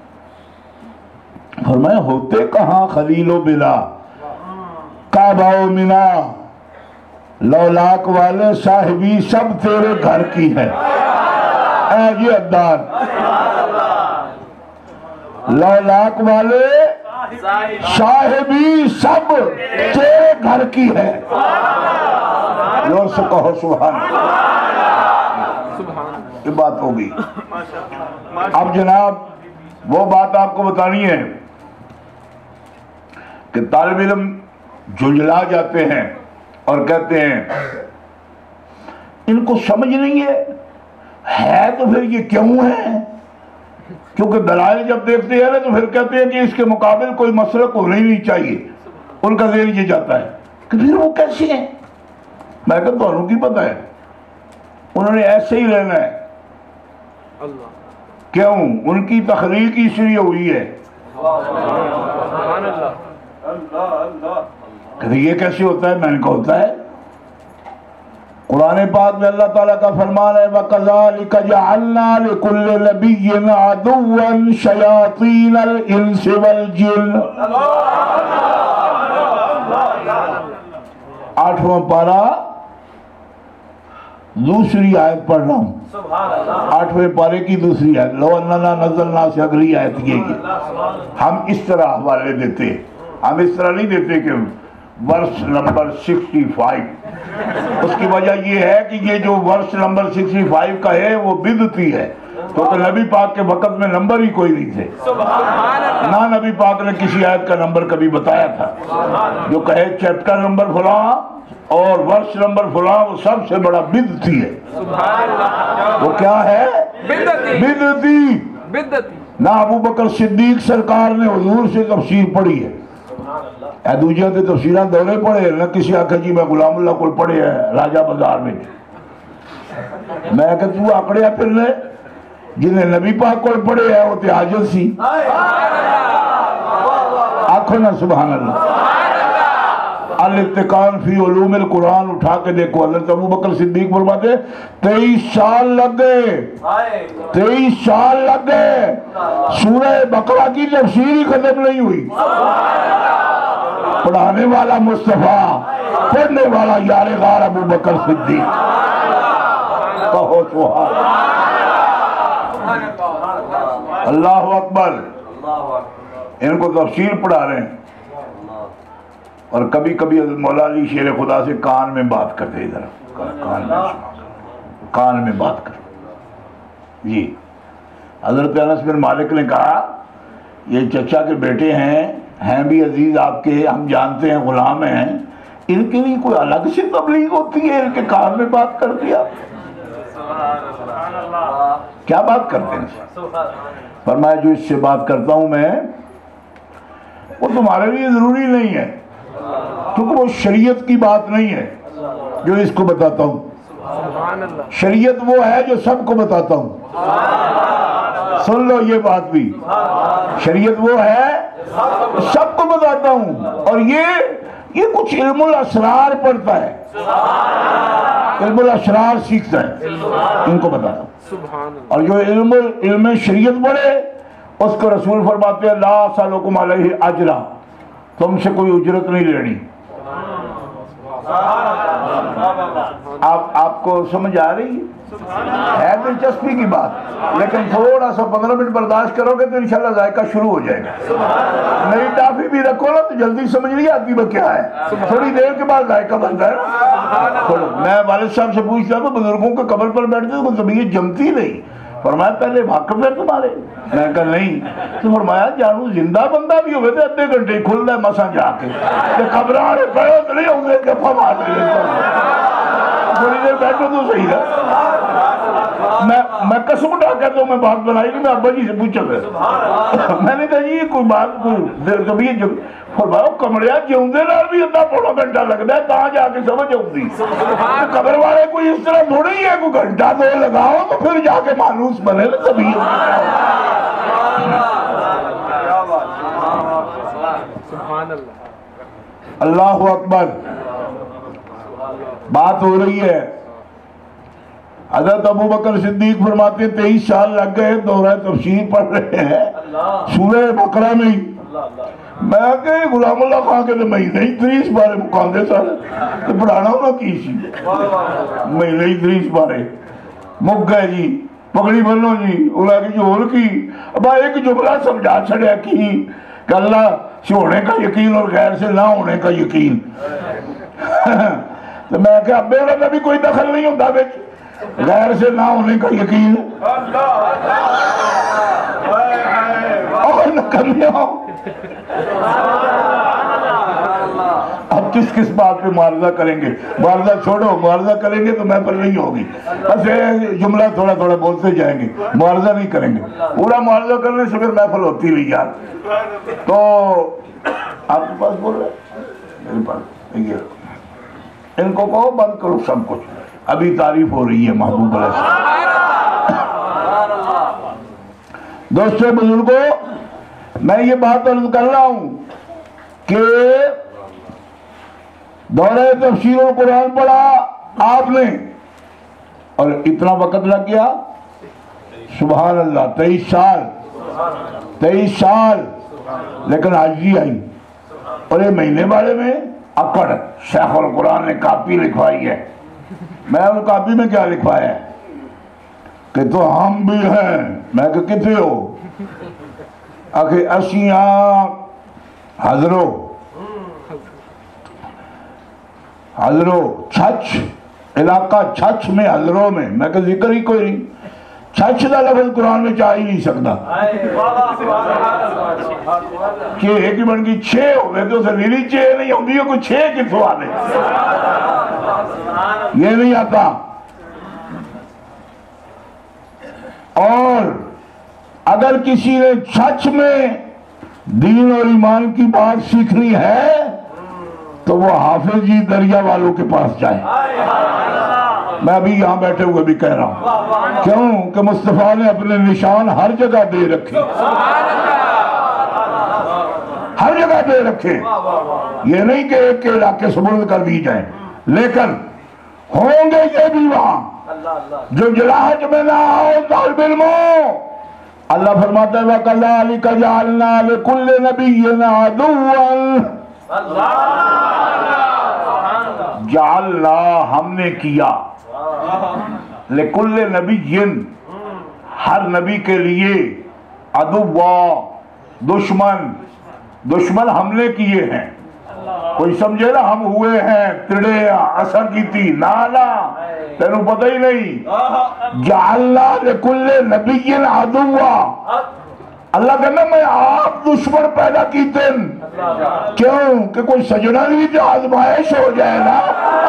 Speaker 1: فرمایا ہوتے کہاں خلیل و بلا، کعبہ و منا، لولاک والے صاحبی سب تیرے گھر کی ہے. اے جی عدار، لولاک والے صاحبی سب تیرے گھر کی ہے. زور سے کہو سبحان اللہ. یہ بات ہوگی. اب جناب وہ بات آپ کو بتانی ہے کہ طالب علم جھنجھلا جاتے ہیں اور کہتے ہیں ان کو سمجھ نہیں ہے ہے تو پھر یہ کیوں ہے؟ کیونکہ دلائل جب دیکھتے ہیں نا تو پھر کہتے ہیں کہ اس کے مقابل کوئی مسئلہ ہونا ہی نہیں چاہیے. ان کا ذہن یہ جاتا ہے کہ پھر وہ کیسے ہیں. میں کہتا ہوں انہوں کی پتہ ہے، انہوں نے ایسے ہی رہنا ہے. کیوں؟ ان کی تخلیق اس لیے ہوئی ہے. کہتے یہ کیسے ہوتا ہے؟ میں نے کہا ہوتا ہے. قرآن پاک میں اللہ تعالیٰ کا فرمان ہے وَكَذَلِكَ جَعَلْنَا لِكُلِّ نَبِيٍّ عَدُوًّا شَيَاطِينَ الْإِنسِ وَالْجِنِّ. آٹھواں پارہ دوسری آیت پڑھ رہا ہوں، آٹھویں پارے کی دوسری آیت. لو اننا نزلنا سے اگلی آیت یہ ہے. ہم اس طرح حوالے دیتے، ہم اس طرح نہیں دیتے کہ ورس نمبر سکسٹی فائیو. اس کی وجہ یہ ہے کہ یہ جو ورس نمبر سکسٹی فائیو کا ہے وہ بدعتی ہے، کیونکہ نبی پاک کے وقت میں نمبر ہی کوئی نہیں تھے. نہ نبی پاک نے کسی آیت کا نمبر کبھی بتایا تھا. جو کہے چیپٹر نمبر فلاں اور ورس نمبر فلاں وہ سب سے بڑا بدعتی ہے. وہ کیا ہے؟ بدعتی. نہ ابو بکر صدیق سرکار نے حضور سے تفسیر پڑھی ہے، اے دوجہ دے تفسیرہ دورے پڑھے، نہ کسی آکھا جی میں غلام اللہ کو پڑھے ہے راجہ بازار میں. میں کہتا تو آکڑیا پھر لے جنہیں نبی پاک کو پڑھے ہے وہ تے عاجز سی. آنکھو نا سبحان اللہ. الاتقان فی علوم القرآن اٹھا کے دیکھو. حضرت ابو بکر صدیق فرماتے تیئیس سال لگ گئے، تیئیس سال لگ گئے، سورہ بقرہ کی تفسیر ہی ختم نہیں ہوئی. پڑھانے والا مصطفیٰ، پڑھنے والا یار غار ابو بکر صدیق. کہو سبحان اللہ اکبر. ان کو تفسیر پڑھا رہے ہیں اور کبھی کبھی مولا علی شیر خدا سے کان میں بات کرتے، ادھر کان میں کان میں بات کر. جی حضرت انس بن مالک نے کہا یہ چچا کے بیٹے ہیں، ہیں بھی عزیز آپ کے، ہم جانتے ہیں غلام ہیں، ان کے لیے کوئی الگ سے تبلیغ ہوتی ہے؟ ان کے کان میں بات کر دیا. کیا بات کرتے ہیں؟ فرمایا جو اس سے بات کرتا ہوں میں وہ تمہارے لیے ضروری نہیں ہے، کیونکہ وہ شریعت کی بات نہیں ہے جو اس کو بتاتا ہوں. شریعت وہ ہے جو سب کو بتاتا ہوں. سن لو یہ بات بھی، شریعت وہ ہے سب کو بتاتا ہوں. اور یہ یہ کچھ علم الاسرار پڑھتا ہے، علم الاسرار سیکھتا ہے، ان کو بتاتا ہوں. اور جو علم علم شریعت پڑھے اس کو رسول فرماتے ہیں لا اسألکم علیہ اجرا، تم سے کوئی اجرت نہیں لینی. آپ آپ کو سمجھ آ رہی ہے؟ دلچسپی کی بات، لیکن تھوڑا سا پندرہ منٹ برداشت کرو گے تو انشاءاللہ ذائقہ شروع ہو جائے گا. نئی ٹافی بھی رکھو نا تو جلدی سمجھ نہیں آتی وہ کیا ہے، تھوڑی دیر کے بعد ذائقہ بنتا ہے. میں والد صاحب سے پوچھتا تھا بزرگوں کے قبر پر بیٹھتے تو طبیعت جمتی نہیں. فرمایا پہلے واقف ہے تمہارے؟ میں کہا نہیں. تو فرمایا جانو زندہ بندہ بھی ہوئے تھے ادھے گھنٹے کھل دے مسا جا کے قبران پڑھو تو نہیں ہوگے گفا مار رہے تھوڑی دیر بیٹھو تو صحیح ہے. میں میں قسم اٹھا کہتا ہوں میں بات بنائی نہیں، میں ابا جی سے پوچھا گیا، میں نے کہا جی کوئی بات کوئی طبیعت جب فرمایا کمریا جیوندے نال بھی ادھا پونا گھنٹہ لگتا ہے تاں جا کے سمجھ آؤں. قبر والے کوئی اس طرح تھوڑی ہے کوئی گھنٹہ دو لگاؤ تو پھر جا کے مانوس بنے نا طبیعت. اللہ اکبر. بات ہو رہی ہے حضرت ابو بکر صدیق فرماتے ہیں تیئیس سال لگ گئے دورہ تفسیر پڑھ رہے ہیں سورہ بقرہ میں ہی. میں کہ غلام اللہ خان کے تو مہینے ہی تریس بارے مکاندے سارے تو پڑھانا ہونا کی سی مہینے ہی تریس بارے مک گئے جی پگڑی بنو جی انہاں کی جھول کی. اب ایک جملہ سمجھا چھڑیا کی کہ اللہ سے ہونے کا یقین اور غیر سے نہ ہونے کا یقین. تو میں کہ اب میرا میں بھی کوئی دخل نہیں ہوتا بیچ غیر سے نہ ہونے کا یقین اور نہ کرنے ہو. اب کس کس بات پہ معارضہ کریں گے؟ معارضہ چھوڑو, معارضہ کریں گے تو میں پر نہیں ہوگی. بس جملہ تھوڑا تھوڑا بولتے جائیں گے, معارضہ نہیں کریں گے. پورا معارضہ کرنے سے پھر محفل ہوتی نہیں یار. تو آپ کے پاس بول رہے میرے پاس ان کو کہو بند کرو سب کچھ, ابھی تعریف ہو رہی ہے محبوب علیہ السلام. دوستو بزرگوں, میں یہ بات عرض کر رہا ہوں کہ دورہ تفسیر القرآن پڑھا آپ نے اور اتنا وقت لگ گیا, سبحان اللہ, تیئیس سال تیئیس سال لیکن حاضری آئی. اور یہ مہینے والے میں اکڑ شیخ القرآن نے کاپی لکھوائی ہے. میں اس کاپی میں کیا لکھوایا ہے کہ تو ہم بھی ہیں. میں کہ کتنے ہو؟ آخر اشیاں حضرو حضرو چھچ علاقہ چھچ میں حضروں میں. میں کہ ذکر ہی کوئی نہیں, چھچ دا لفظ قرآن میں چاہ ہی نہیں سکتا. کہ ایک ہی بن گئی چھ ہو گئے تو اسے لیلی چھ نہیں ہوتی ہے, کوئی چھ کی سوال ہے, یہ نہیں آتا. اور اگر کسی نے سچ میں دین اور ایمان کی بات سیکھنی ہے تو وہ حافظ جی دریا والوں کے پاس جائے. میں ابھی یہاں بیٹھے ہوئے بھی کہہ رہا ہوں, کیوں کہ مصطفیٰ نے اپنے نشان ہر جگہ دے رکھے, ہر جگہ دے رکھے. یہ نہیں کہ ایک کے علاقے سپرد کر دی جائیں, لیکن ہوں گے یہ بھی وہاں جو جلاحت میں نہ آؤ طالب علموں. اللہ فرماتا ہے وَكَذَلِكَ جَعَلْنَا لِكُلِّ نَبِيٍّ عَدُوًّا. جعلنا ہم نے کیا, لِكُلِّ نَبِيٍّ ہر نبی کے لیے, عدوًا دشمن, دشمن ہم نے کیے ہیں. کوئی سمجھے نا ہم ہوئے ہیں تڑے اثر کی تھی, نانا تینوں پتہ ہی نہیں. جعلنا لکل نبی عدوا, اللہ کہنا میں آپ دشمن پیدا کیتے ہیں. کیوں کہ کوئی سجنہ بھی جو آزمائش ہو جائے نا.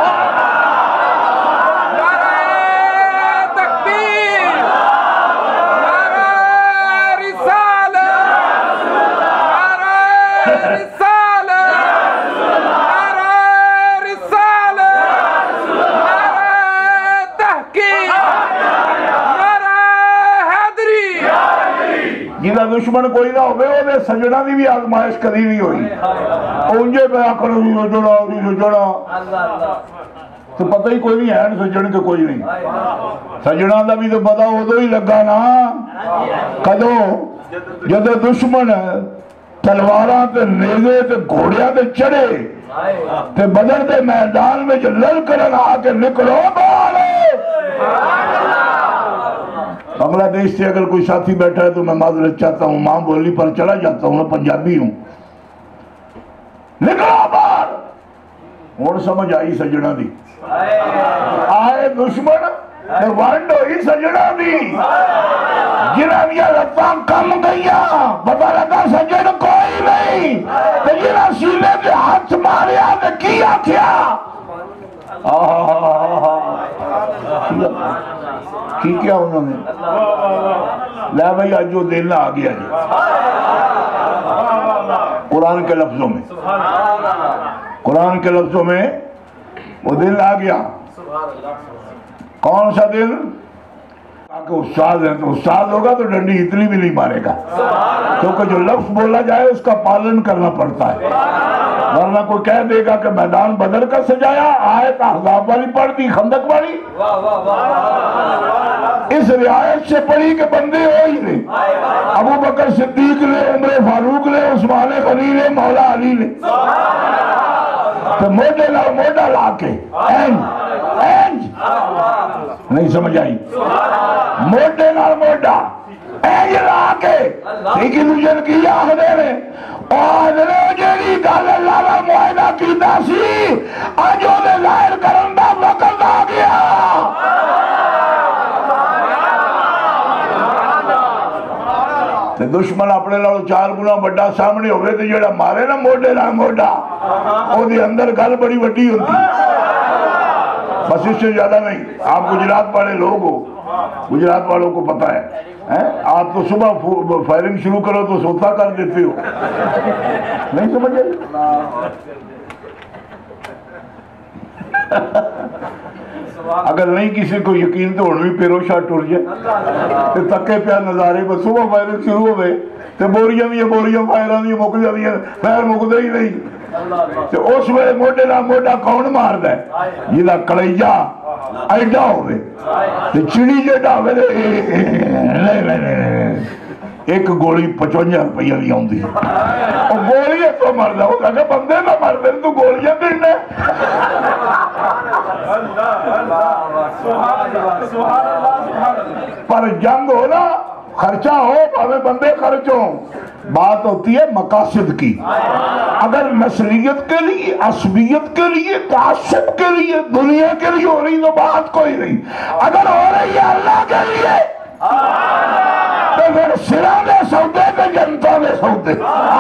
Speaker 1: دشمن کوئی نہ ہوئے وہ سجنہ دی بھی آزمائش کری نہیں ہوئی. اونجے پہ آکر جو جڑا جو جڑا تو پتہ ہی کوئی نہیں ہے, سجن کے کوئی نہیں. سجنہ دا بھی تو پتہ ہو تو ہی لگا نا کدو جدو دشمن تلواراں تے نیزے تے گھوڑیاں تے چڑھے تے بدر دے میدان میں جو لڑ کرن آ کے نکلو بارے. بنگلہ دیش سے اگر کوئی ساتھی بیٹھا ہے تو میں معذرت چاہتا ہوں, ماں بولی پر چلا جاتا ہوں, میں پنجابی ہوں. نکلو باہر. اور سمجھ آئی سجنہ دی, آئے دشمن وانڈ ہوئی سجنہ دی, جنہ دیا لطاں کم گئیا پتہ لگا سجن کوئی نہیں, تو جنہ سینے کے ہاتھ ماریا تو کیا کیا کی کیا انہوں نے لے بھائی آج جو دل نہ آگیا جی قرآن کے لفظوں میں, قرآن کے لفظوں میں وہ دل آ گیا. کون سا دل؟ کہ استاد ہے تو استاد ہوگا تو ڈنڈی اتنی بھی نہیں مارے گا, کیونکہ جو لفظ بولا جائے اس کا پالن کرنا پڑتا ہے. ورنہ کوئی کہہ دے گا کہ میدان بدر کا سجایا، آیت احزاب والی پڑھ دی، خندق والی، اس رعایت سے پڑھی کہ بندے ہو ہی نہیں، ابو بکر صدیق نے، عمر فاروق نے، عثمان غنی نے، مولا علی نے، تو موڈے لا موڈا لا کے اینج اینج نہیں سمجھ آئی، موڈے لا موڈا اینج لا کے ایک دوجن کی آخدے نے آدھرے جیڑی گل اللہ کا معاہدہ کیتا سی آج وہ ظاہر کرن دا وقت آ گیا۔ دشمن اپنے لوگ چار گنا بڑا سامنے ہوئے تو جڑا مارے نا موڈے نا موڈا او دی اندر گل بڑی وڈی ہوتی، بس اس سے زیادہ نہیں۔ آپ گجرات والے لوگ ہو، گجرات والوں کو پتہ ہے، آپ تو صبح فائرنگ شروع کرو تو سوتا کر دیتے ہو، نہیں سمجھے؟ اگر نہیں کسی کو یقین تو انہوں بھی پیرو شاہ ٹور جائے تو تکے پیا نظارے پر صبح فائرنگ شروع ہوئے تو بوریاں بھی بوریاں فائران بھی مک جاتی ہیں، فائر مکدہ ہی نہیں، تو اس میں موڈے نہ موڈا کون مار دے جیدہ کلیجہ ایڈا ہوئے تو چڑی جیڈا ہوئے نہیں نہیں نہیں ایک گولی پچونجا روپیہ بھی آؤں دی، اور گولی ہے تو مر دا، وہ کہا کہ بندے نہ مر دے تو گولیاں دینے۔ پر جنگ ہو نا، خرچہ ہو، ہمیں بندے خرچوں، بات ہوتی ہے مقاصد کی۔ اگر نسلیت کے لیے، عصبیت کے لیے، تعصب کے لیے، دنیا کے لیے ہو رہی تو بات کوئی نہیں، اگر ہو رہی ہے اللہ کے لیے تو پھر سرہ میں سودے پہ جنتا میں سودے۔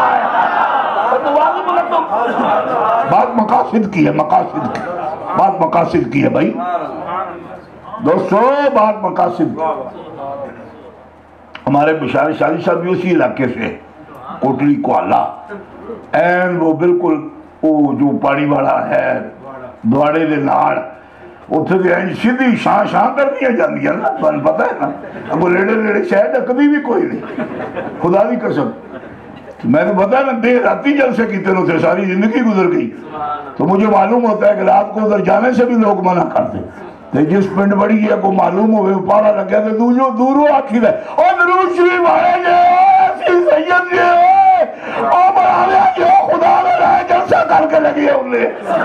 Speaker 1: بات مقاصد کی ہے، مقاصد کی بات مقاصد کی ہے بھائی دوستو، بات مقاصد کی۔ ہمارے بشار شادی صاحب بھی اسی علاقے سے، کوٹلی کوالہ، این وہ بالکل وہ جو پاڑی والا ہے دوارے دے نار، اتھے دے این سیدھی شاہ شاہ کر دیا جاندی ہے نا، بن پتہ ہے نا، اب لیڑے لیڑے شاید کبھی بھی کوئی نہیں، خدا دی قسم۔ میں تو پتا نا دیر راتی جلسے کیتے نو تھے، ساری زندگی گزر گئی، تو مجھے معلوم ہوتا ہے کہ رات کو ادھر جانے سے بھی لوگ منع کرتے، تو جس پنڈ بڑی ہے کو معلوم ہوئے پارا لگیا تو دورو دورو آکھی رہے، او درود شریف آئے جے ایسی سید جے او بڑا لیا جو خدا نے رہے جلسہ کر کے لگی ہے انہیں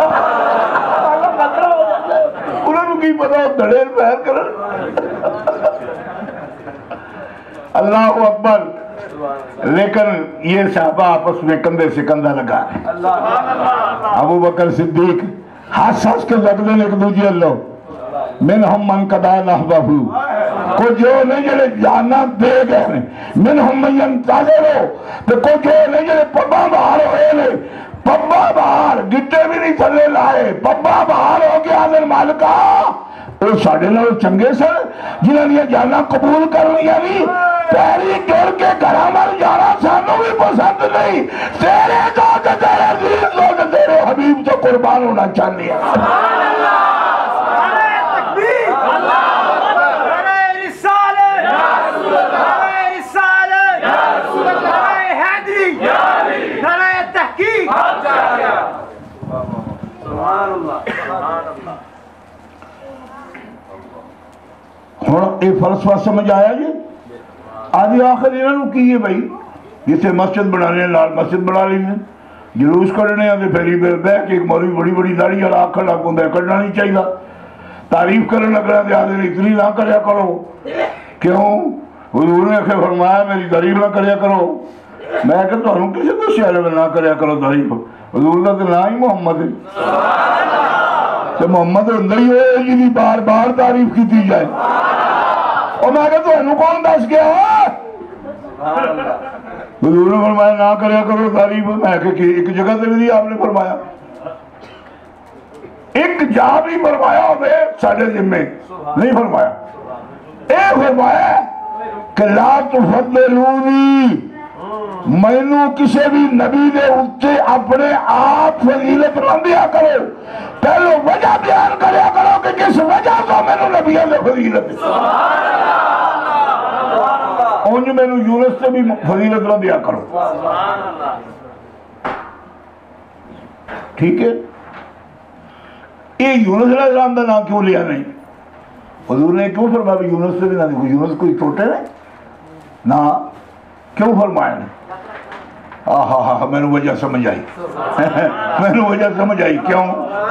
Speaker 1: انہوں نے کی پتا دھڑیر پہر کرن۔ اللہ اکبر۔ لیکن یہ صحابہ آپس میں کندھے سے کندھا لگا ہے، ابو بکر صدیق ہاتھ ساس کے لگنے ایک دوجہ اللہ منہم من قضا نحبہو، کو جو نہیں جلے جانا دے گئے، منہم من ینتظرو، تو کو جو نہیں جلے پبا باہر ہوئے لے، پبا باہر گٹے بھی نہیں تھلے لائے، پبا باہر ہو گیا آدھر مالکہ وہ ساڑھے لوگ چنگے سر جنہوں نے جانا قبول کر لیا نہیں، پیری جوڑ کے گھرہ مر جانا سانوں بھی پسند نہیں، تیرے ذات تیرے عزیز ذات تیرے حبیب سے قربان ہونا چاہنی ہے۔
Speaker 3: نعرہ تکبیر، نعرہ رسالت، نعرہ رسالت، نعرہ حیدری، نعرہ تحقیق۔ سبحان اللہ، سبحان اللہ۔
Speaker 1: ہوں یہ فلسفہ سمجھ آیا جی؟ آدھی آخر انہوں نے کی ہے بھائی، جسے مسجد بنانے لال مسجد بنا لی ہیں، جلوس کرنے ہیں پھیری بے بے کہ ایک مولی بڑی بڑی داڑھی والا آخر لگ ہوتا ہے، کرنا نہیں چاہیے، تعریف کرنے لگ رہا ہے آدھے اتنی نہ کریا کرو، کیوں؟ حضور نے فرمایا میری تعریف نہ کریا کرو، میں کہتا ہوں کسی کو شہر میں نہ کریا کرو تعریف، حضور کا تو نہ ہی محمد ہے، تو محمد اندر ہی ہوئے جی بار بار تعریف کی تھی جائے، اور میں کہتا ہوں کون دس گیا ہے؟ حضور نے فرمایا نہ کریا کرو تعریف، میں کہ ایک جگہ سے بھی آپ نے فرمایا، ایک جا بھی فرمایا ہوئے ساڑھے ذمہ نہیں فرمایا، اے فرمایا کہ لا تفضلونی، میں نو کسی بھی نبی دے اٹھے اپنے آپ فضیلت نہ دیا کرو، پہلو وجہ بیان کریا کرو کہ کس وجہ تو میں نو نبیوں دے فضیلت اونج میں نو یونس سے بھی فضیلت نہ دیا کرو۔ ٹھیک ہے، یہ یونس علیہ السلام کا نام کیوں لیا نہیں؟ حضور نے کیوں فرمایا بھی یونس سے بھی نہ دیکھو، یونس کوئی چھوٹے نہیں نہ، کیوں فرمایا نہیں؟ آہا ہاں میں نے وجہ سمجھ آئی میں نے وجہ سمجھ آئی کیوں؟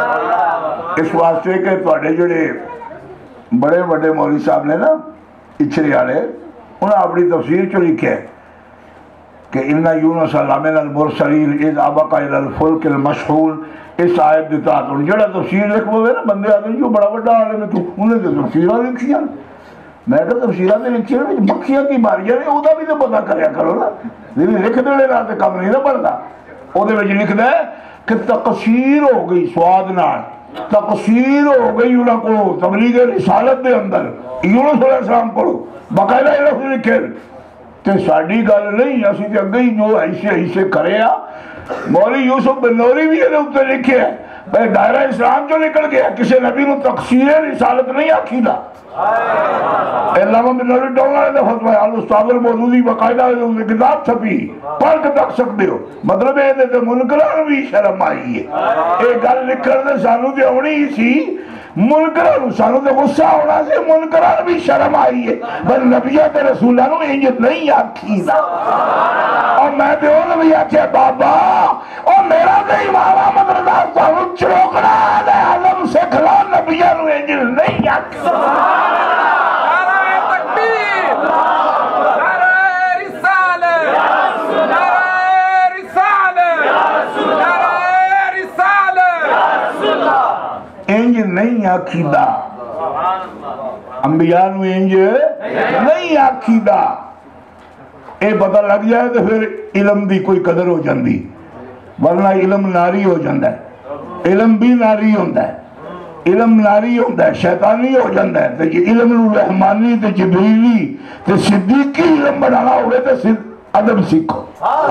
Speaker 1: اس واسطے کہ تواڈے جڑے بڑے بڑے مولوی صاحب نے نا اچھری والے، انہوں نے اپنی تفسیر چ لکھا ہے کہ اِنَّ یونس لَمِنَ الْمُرْسَلِینَ اِذْ أَبَقَ إِلَى الْفُلْكِ الْمَشْحُونِ، اس آیت دیتا تو جڑا تفسیر لکھ ہوئے نا بندے آتے ہیں جو بڑا بڑا عالم ہے تو انہیں تو تفسیرہ لکھیاں، میں کہا تفسیرہ نے لکھیاں مکھیاں کی باریاں نے وہ بھی تو پتا کریا کرو نا، لیکن لکھ دے رہا تو کم نہیں نہ پڑھتا، وہ دے وجہ لکھ دے کہ تقصیر ہو گئی سواد نال، تقصیر ہو گئی انہاں کو تبلیغ رسالت دے اندر یونس علیہ السلام کو باقاعدہ یہ لفظ لکھے تے ساڑی گل نہیں، اسی تے اگئی جو ایسے ایسے کرے آ مولی یوسف بن نوری بھی یہ اتنے لکھے ہیں بھئی دائرہ اسلام جو نکل گیا کسی نبی نو تقصیر رسالت نہیں آکھیدہ علامہ بن نوری ڈونگا نے فتوہ الاستاذ الموجودی باقاعدہ کتاب چھپی پڑھ کے تک سکتے ہو، مطلب یہ دے منکران بھی شرم آئی ہے، ایک گل لکھر دے سانو دے ہونی ہی سی، منکران سانو دے غصہ ہونا سے منکران بھی شرم آئی ہے، بل نبیات رسولانو انجت نہیں آکھیدہ، اور میں دے ہوں نبی آکھے بابا اور میرا دے امامہ مدردہ سانو چروکنا دے عالم سے کھلا نبیانو انجت نہیں آکھیدہ۔
Speaker 2: نعرہ تکبیر، نعرہ رسالت، نعرہ رسالت، نعرہ رسالت،
Speaker 1: انج نہیں آکھیدہ، انبیاء نو انج نہیں آکھیدہ، اے پتہ لگ جائے تو پھر علم دی کوئی قدر ہو جاندی، ورنہ علم ناری ہو جاندہ ہے، علم بھی ناری ہوندہ ہے، علم ناری ہوندہ ہے، شیطانی ہو جاندہ ہے، تو یہ علم رحمانی تو جبریلی تو صدیقی علم بنانا ہوئے تو ادب سیکھو،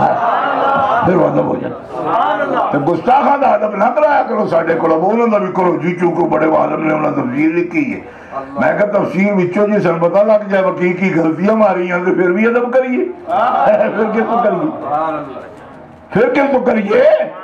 Speaker 1: پھر وہ ادب ہو جاتا، تو گستاخہ دا ادب نہ کرایا کرو ساڑھے کو لبونہ دا بھی کرو، جی چونکہ بڑے عالم نے انہوں نے تفسیر لکھی ہے، میں کہا تفسیر بچوں جی سن پتہ لگ جائے وقی کی غلطیاں ماری ہیں تو پھر بھی ادب کریے، پھر کس تو کریے، پھر کس تو کریے،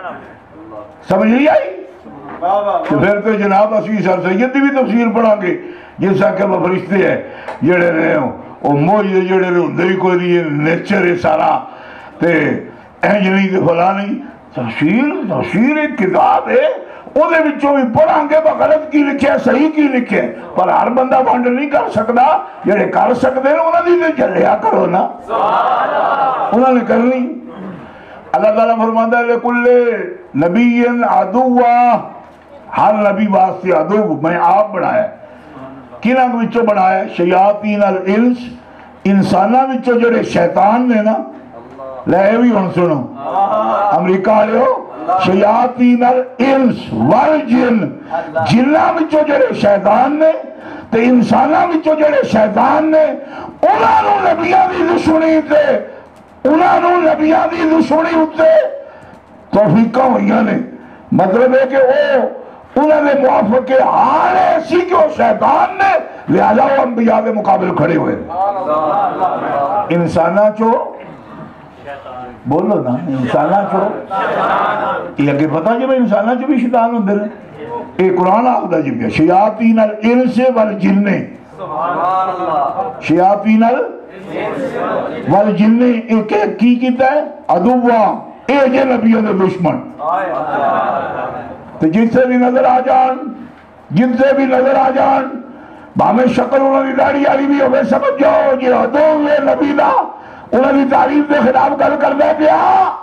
Speaker 1: سمجھ نہیں آئی؟ تو پھر تو جناب اسی سر سید بھی تفسیر پڑھا گے جیسا کہ وہ فرشتے ہیں جڑے رہے ہوں وہ موجے جڑے رہے ہوں دے کوئی لیے نیچر ہے سارا تے اینج نہیں تے فلا نہیں، تفسیر تفسیر ایک کتاب ہے وہ دے بچوں بھی پڑھا گے غلط کی لکھے صحیح کی لکھے، پر ہر بندہ بانڈ نہیں کر سکتا، جڑے کر سکتے ہیں انہوں نے جلیا کرو نا، انہوں نے کرنی۔ اللہ تعالیٰ فرماتا ہے لِكُلِّ نَبِيٍّ عَدُوًّا، ہر نبی واسطے عدو میں آپ بنایا، کنہ وچوں بنایا شیاطین الانس، انسانہ وچوں جڑے شیطان نے نا، لے بھی ہن سنو امریکہ آئے ہو، شیاطین الانس والجن، جنہ وچوں جڑے شیطان نے تے انسانہ وچوں جڑے شیطان نے، انہاں نو نبیاں دی دشمنی تے انہاں نو نبیاں دی دشمنی ہوتے توفیقہ ہوئیاں نے، مطلب ہے کہ وہ انہوں نے موافق حال ایسی کہ وہ شیطان نے لہذا وہ انبیاء کے مقابل کھڑے ہوئے، انسانہ چو بولو نا، انسانہ چو یہ اگے پتا جب انسانہ چو بھی شیطان ہوندے رہے، ایک قرآن آخدہ جب گیا شیاطین الانس والجن، شیاطین والجن ایک کی کیتا ہے عدوہ، اے جے نبیوں دے دشمن، تو جن سے بھی نظر آ جان، جن سے بھی نظر آ جان، بہمیں شکل انہوں نے داڑھی آلی بھی ہوئے سمجھ جاؤ یہ عدو ہوئے نبی دا، انہوں نے تعریف دے خلاف گل کر دے پیا،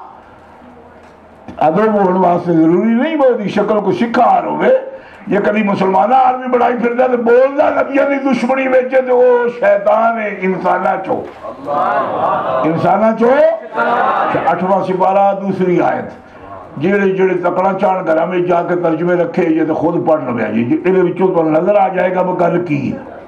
Speaker 1: عدو بولن واسطے ضروری نہیں بہتی شکل کو شکار ہوئے، یہ کبھی مسلمانہ آدمی بڑھائی پھر دے تو بول دا نبیوں نے دشمنی بیچے تو وہ شیطان ہے، انسانہ چو انسانہ چو اٹھواں سپارہ دوسری آیت، جیڑے جیڑے تکڑا چان گھر میں جا کے ترجمے رکھے یہ تو خود پڑھ لو جی جیڑے بچوں تو نظر آ جائے گا وہ گل کی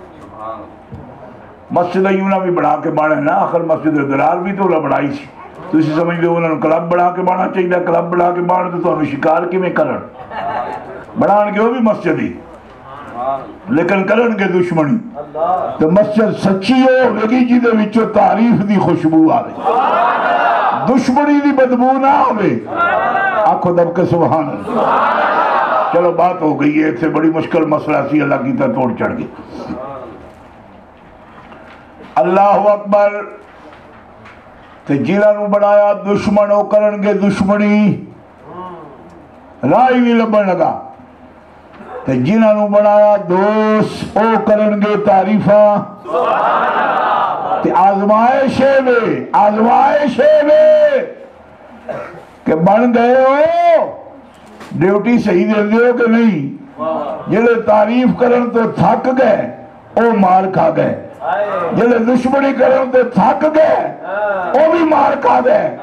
Speaker 1: مسجد یونہ بھی بڑھا کے بانے نا، آخر مسجد درار بھی تو بڑھائی سی، تو اسی سمجھ دے انہوں نے کلب بڑھا کے بانا چاہیے، کلب بڑھا کے بانا تو انہوں شکار کی میں کرن بڑھان کے وہ بھی مسجد ہی لیکن کرن کے دشمنی، تو مسجد سچی ہو لگی جی دے وچوں تعریف دی خوشبو آ رہی، دشمنی دی بدبو نہ ہوئے. آنکھوں دب کے سبحان اللہ. چلو بات ہو گئی ہے. ایک سے بڑی مشکل مسئلہ سی اللہ کی طرح توڑ چڑھ گئی. اللہ اکبر. تے جنہاں نو بنایا دشمن او کرن گے دشمنی راہ نہیں لبن لگا. تے جنہاں نو بنایا دوست او کرن گے تعریفاں. تے آزمائش میں آزمائش میں کہ بن گئے ہو ڈیوٹی صحیح دے دیو کہ نہیں. جلے تعریف کرن تو تھک گئے او مار کھا گئے. جلے دشمنی کرن تو تھک گئے او بھی مار کھا گئے.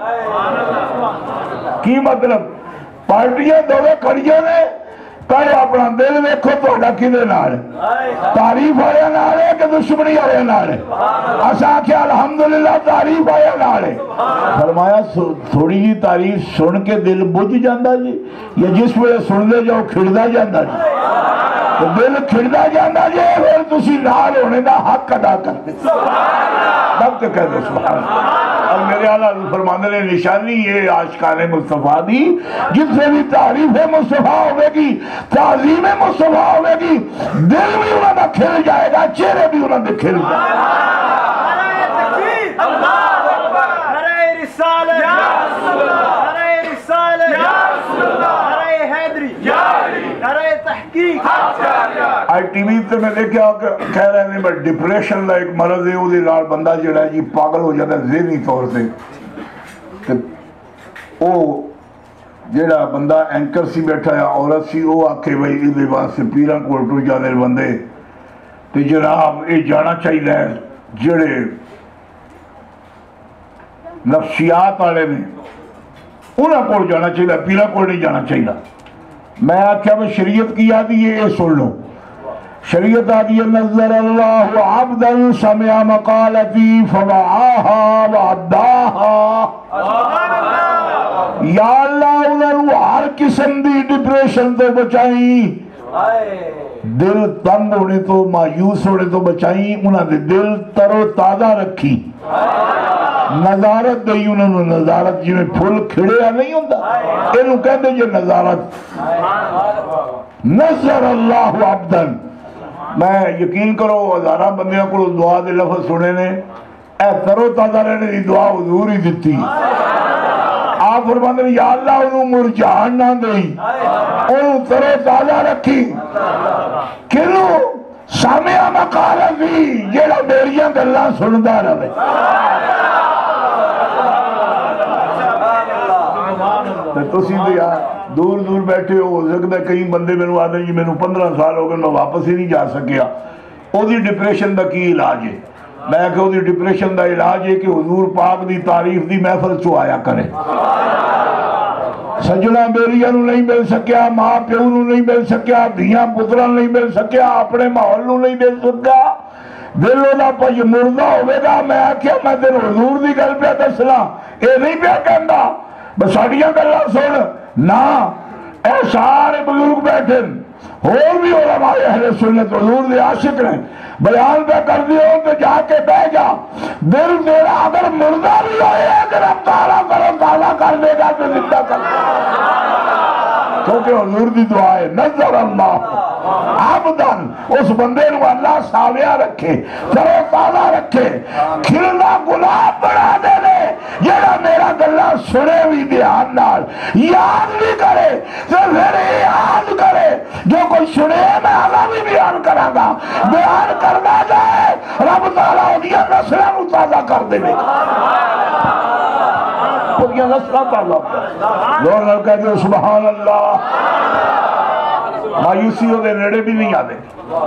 Speaker 1: کی مطلب پارٹیاں دوے کھڑیاں نے کہو اپنا دل دیکھو تو ڈکیدے نال تعریف آیا نالے کہ دشمنی آیا نالے. اسا کیا الحمدللہ تعریف آیا نالے. فرمایا تھوڑی جی تعریف سن کے دل بجھ جاندہ جی یا جس ویلے سن دے جاؤ کھڑدا جاندہ جی. تو دل کھڑدا جاندہ جی پھر تسی نال ہونے دا حق ادا کر دے. تب تو کہہ دو سبحان اللہ. اور میرے اعلیٰ فرمانے نے نشانی یہ عاشقان مصطفیٰ دی جس سے بھی تعریف مصطفیٰ ہوئے گی تعظیم مصطفیٰ ہوئے گی دل بھی انہوں نے کھل جائے گا چہرے بھی انہوں نے کھل جائے گا.
Speaker 3: نعرہ رسالت نعرہ رسالت نعرہ حیدری نعرہ تحقیق.
Speaker 1: آئی ٹی وی تے میں دیکھا کہہ رہے ہیں میں ڈپریشن دا ایک مرض ہے وہ لال بندہ جڑا ہے جی پاگل ہو جاتا ہے ذہنی طور سے. وہ جڑا بندہ اینکر سی بیٹھا ہے عورت سی وہ آکھے بھائی یہ واسطے پیران کو ٹر جانے بندے تے جناب یہ جانا چاہیے جڑے نفسیات والے نے انہاں کو جانا چاہیے پیران کو نہیں جانا چاہیے. میں آکھیا میں شریعت کی آدھی ہے یہ سن لو. شریعت آدھی ہے نظر اللہ عبدا سمع مقالتی فوعاها وعداها. یا اللہ انہوں ہر قسم دی ڈپریشن تو بچائیں دل تنگ ہونے تو مایوس ہونے تو بچائیں انہوں نے دل تر و تازہ رکھی. نظارت دئی انہوں نے نظارت جی میں پھول کھڑیا نہیں ہوندہ انہوں کہتے جو نظارت نظر اللہ عبدن. میں یقین کرو ہزارہ بندیاں کو دعا دے لفظ سنے نے اے ترو تازہ رہنے دی دعا حضور ہی دیتی. آپ فرماتے ہیں یا اللہ انہوں مرجان نہ دیں انہوں ترو تازہ رکھی. کنوں سامعہ مقالتی جیڑا میریاں گلہ سندہ رہے. تو سیدھے دور دور بیٹھے ہو سکتا ہے کئی بندے میں آدھے جی میں پندرہ سال ہو گئے میں واپس ہی نہیں جا سکیا. او دی ڈپریشن دا کی علاج ہے؟ میں کہ او دی ڈپریشن دا علاج ہے کہ حضور پاک دی تعریف دی محفل چو آیا کرے. سجنہ بیریاں نو نہیں مل سکیا ماں پیو نو نہیں مل سکیا دھیاں پتران نہیں مل سکیا اپنے ماحول نو نہیں مل سکیا دلوں دا پا یہ مردہ ہوئے گا. میں آکھیا میں دن حضور دی گل پہ دسلا اے نہیں پہ کہندا بس ساڑیاں گلہ سن نا اے سارے بزرگ بیٹھے اور بھی علماء اہل سنت حضور دے عاشق نے بیان پہ کر دیو تو جا کے بہ جا دل تیرا اگر مردہ بھی ہوئے اگر اب تارا کرو تازہ کر دے گا تو زندہ کر دے گا. کیونکہ حضور دی دعا ہے نظر اللہ عبدن اس بندے نو اللہ ساویہ رکھے ترو تازہ رکھے کھلنا گلاب بنا دے دے جیڑا میرا گلہ سنے بھی دھیان نال یاد بھی کرے تو پھر یاد کرے جو کوئی سنے میں آگا بھی بیان کرا گا بیان کرنا جائے رب تعالیٰ انہیں نسلوں تازہ کر دے گا. انہیں نسلوں تازہ لوگ لڑکا جو سبحان اللہ مایوسی ہو دے نیڑے بھی نہیں آدھے.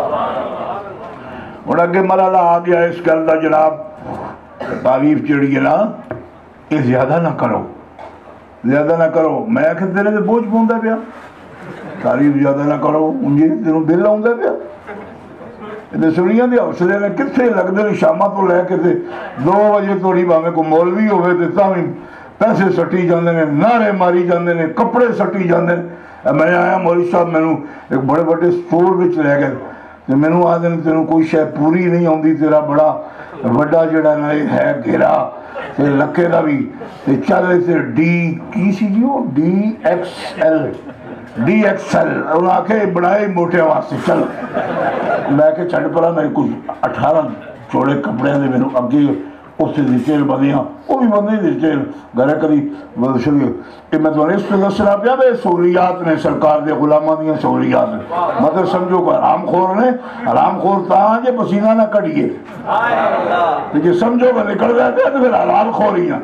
Speaker 1: اور اگے مرحلہ آ گیا اس گل دا جناب تعریف چڑھی ہے نا یہ زیادہ نہ کرو زیادہ نہ کرو. میں کہ تیرے سے بوجھ پوندا پیا تعریف زیادہ نہ کرو انجی تینوں دل آؤں پیا. یہ سنیاں دے حوصلے نے کتنے لگتے ہیں شامہ تو لے کے دو بجے تھوڑی باویں کو مولوی ہوئے تے تاں پیسے سٹی جاندے نے نعرے ماری جاندے نے کپڑے سٹی جاندے نے. میں آیا مولوی صاحب میں ایک بڑے بڑے سٹور وچ لے گئے تو میں نے آدھے تینوں کوئی شے پوری نہیں آتی، تیرا بڑا بڑا جڑا نا ہے گھیرا تے لکے دا بھی تے چل تے ڈی کی سی جی وہ D X L D X L انہوں نے آکے بڑائے موٹے واسطے چل میں کہ چھڑ پڑا میں کچھ اٹھارہ چوڑے کپڑے دے میں اگے اس سے ڈیٹیل بندیاں وہ بھی بندے ڈیٹیل گھرے کری شروع کہ میں تو اس پہ دسنا پیا بے سہولیات نے سرکار دے غلامہ دیا سہولیات نے مطلب سمجھو کہ حرام خور نے حرام خور تاں جے پسینہ نہ کڑیے لیکن سمجھو کہ نکل جاتے ہیں تو پھر حلال خوریاں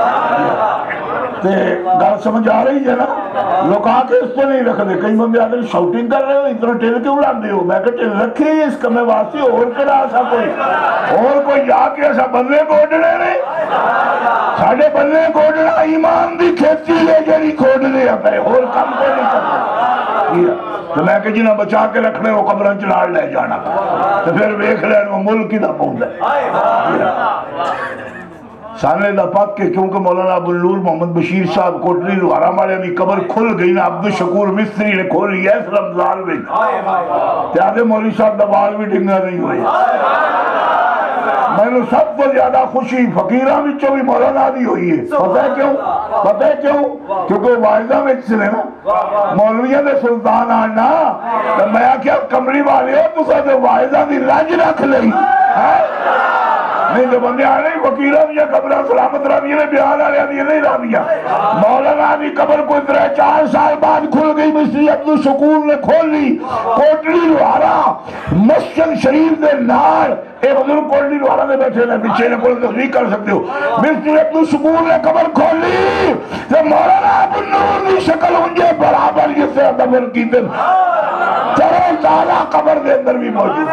Speaker 1: تے گل سمجھ آ رہی ہے نا لوگ آ کے اس پہ نہیں رکھ دے کئی بندے آتے ہیں شاؤٹنگ کر رہے ہو اتنا ٹیل کیوں لگ دے ہو میں کہ ٹیل رکھے اس کمیں واسطے اور کرا ایسا کوئی اور کوئی جا کے ایسا بندے کوڑنے نہیں ساڑھے بندے کوڑنا ایمان دی کھیتی لے جری کوڑنے آتا ہے اور کم کو نہیں کرتا تو میں کہ جنہ بچا کے رکھنے وہ قبرن چلاڑ لے جانا تو پھر ویکھ لین وہ ملک ہی نہ پہنچ ہے سانے دا پاک کے کیونکہ مولانا ابوالنور محمد بشیر صاحب کوٹلی لوہارا مارے ابھی قبر کھل گئی نا عبدالشکور مصری نے کھولی ہے اس رمضان میں تیادے مولی صاحب دبال بھی ڈنگا نہیں ہوئی میں نے سب کو زیادہ خوشی فقیرہ بھی چوئی مولانا دی ہوئی ہے پتہ ہے کیوں پتہ ہے کیوں کیونکہ واحدہ میں چلے نا مولویہ دے سلطان آنا تو میں کیا کمری والے ہو تو ساتھ واحدہ دی لنج رکھ لئی نہیں تو بندے آنے فقیرہ دیا قبرہ سلامت رابیہ نے بیان آ رہا دیا نہیں رابیہ مولانا دی قبر کو اترے چار سال بعد کھل گئی مصری عبدالشکور نے کھول لی کوٹلی لوہارا مسجد شریف دے نار ایک بزرگ کوٹلی لوہارا دے بیٹھے نے بچے نے کوئی تخلیق کر سکتے ہو مصری عبدالشکور نے قبر کھول لی تو مولانا ابوالنور دی شکل انجے برابر یہ سے دبر کی دن چرے سالہ قبر دے اندر بھی موجود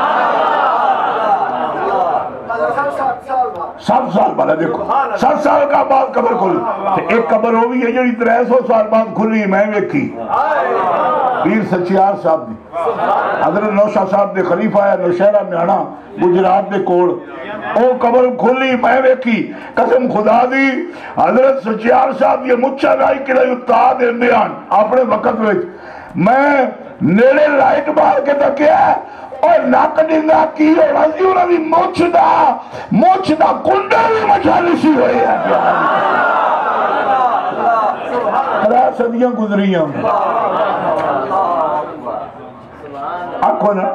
Speaker 1: سات سال بعد دیکھو سات سال کا بعد قبر کھلی ایک قبر ہوئی ہے جڑی ترہ سو سال بعد کھلی میں ویکھی پیر سچیار صاحب دی حضرت نوشہ صاحب دے خلیفہ ہے نوشہرہ میں آنا گجرات دے کوڑ او قبر کھلی میں ویکھی قسم خدا دی حضرت سچیار صاحب یہ مچھا رائی کے لئے اتحا دے بیان اپنے وقت میں میں نیڑے لائٹ بار کے تکیا ہے اور ناک ڈنگا کی اور رضی اور رضی موچ دا موچ دا کنڈر بھی مجالسی ہوئے ہیں رہا صدیاں گزریاں آنکھو نا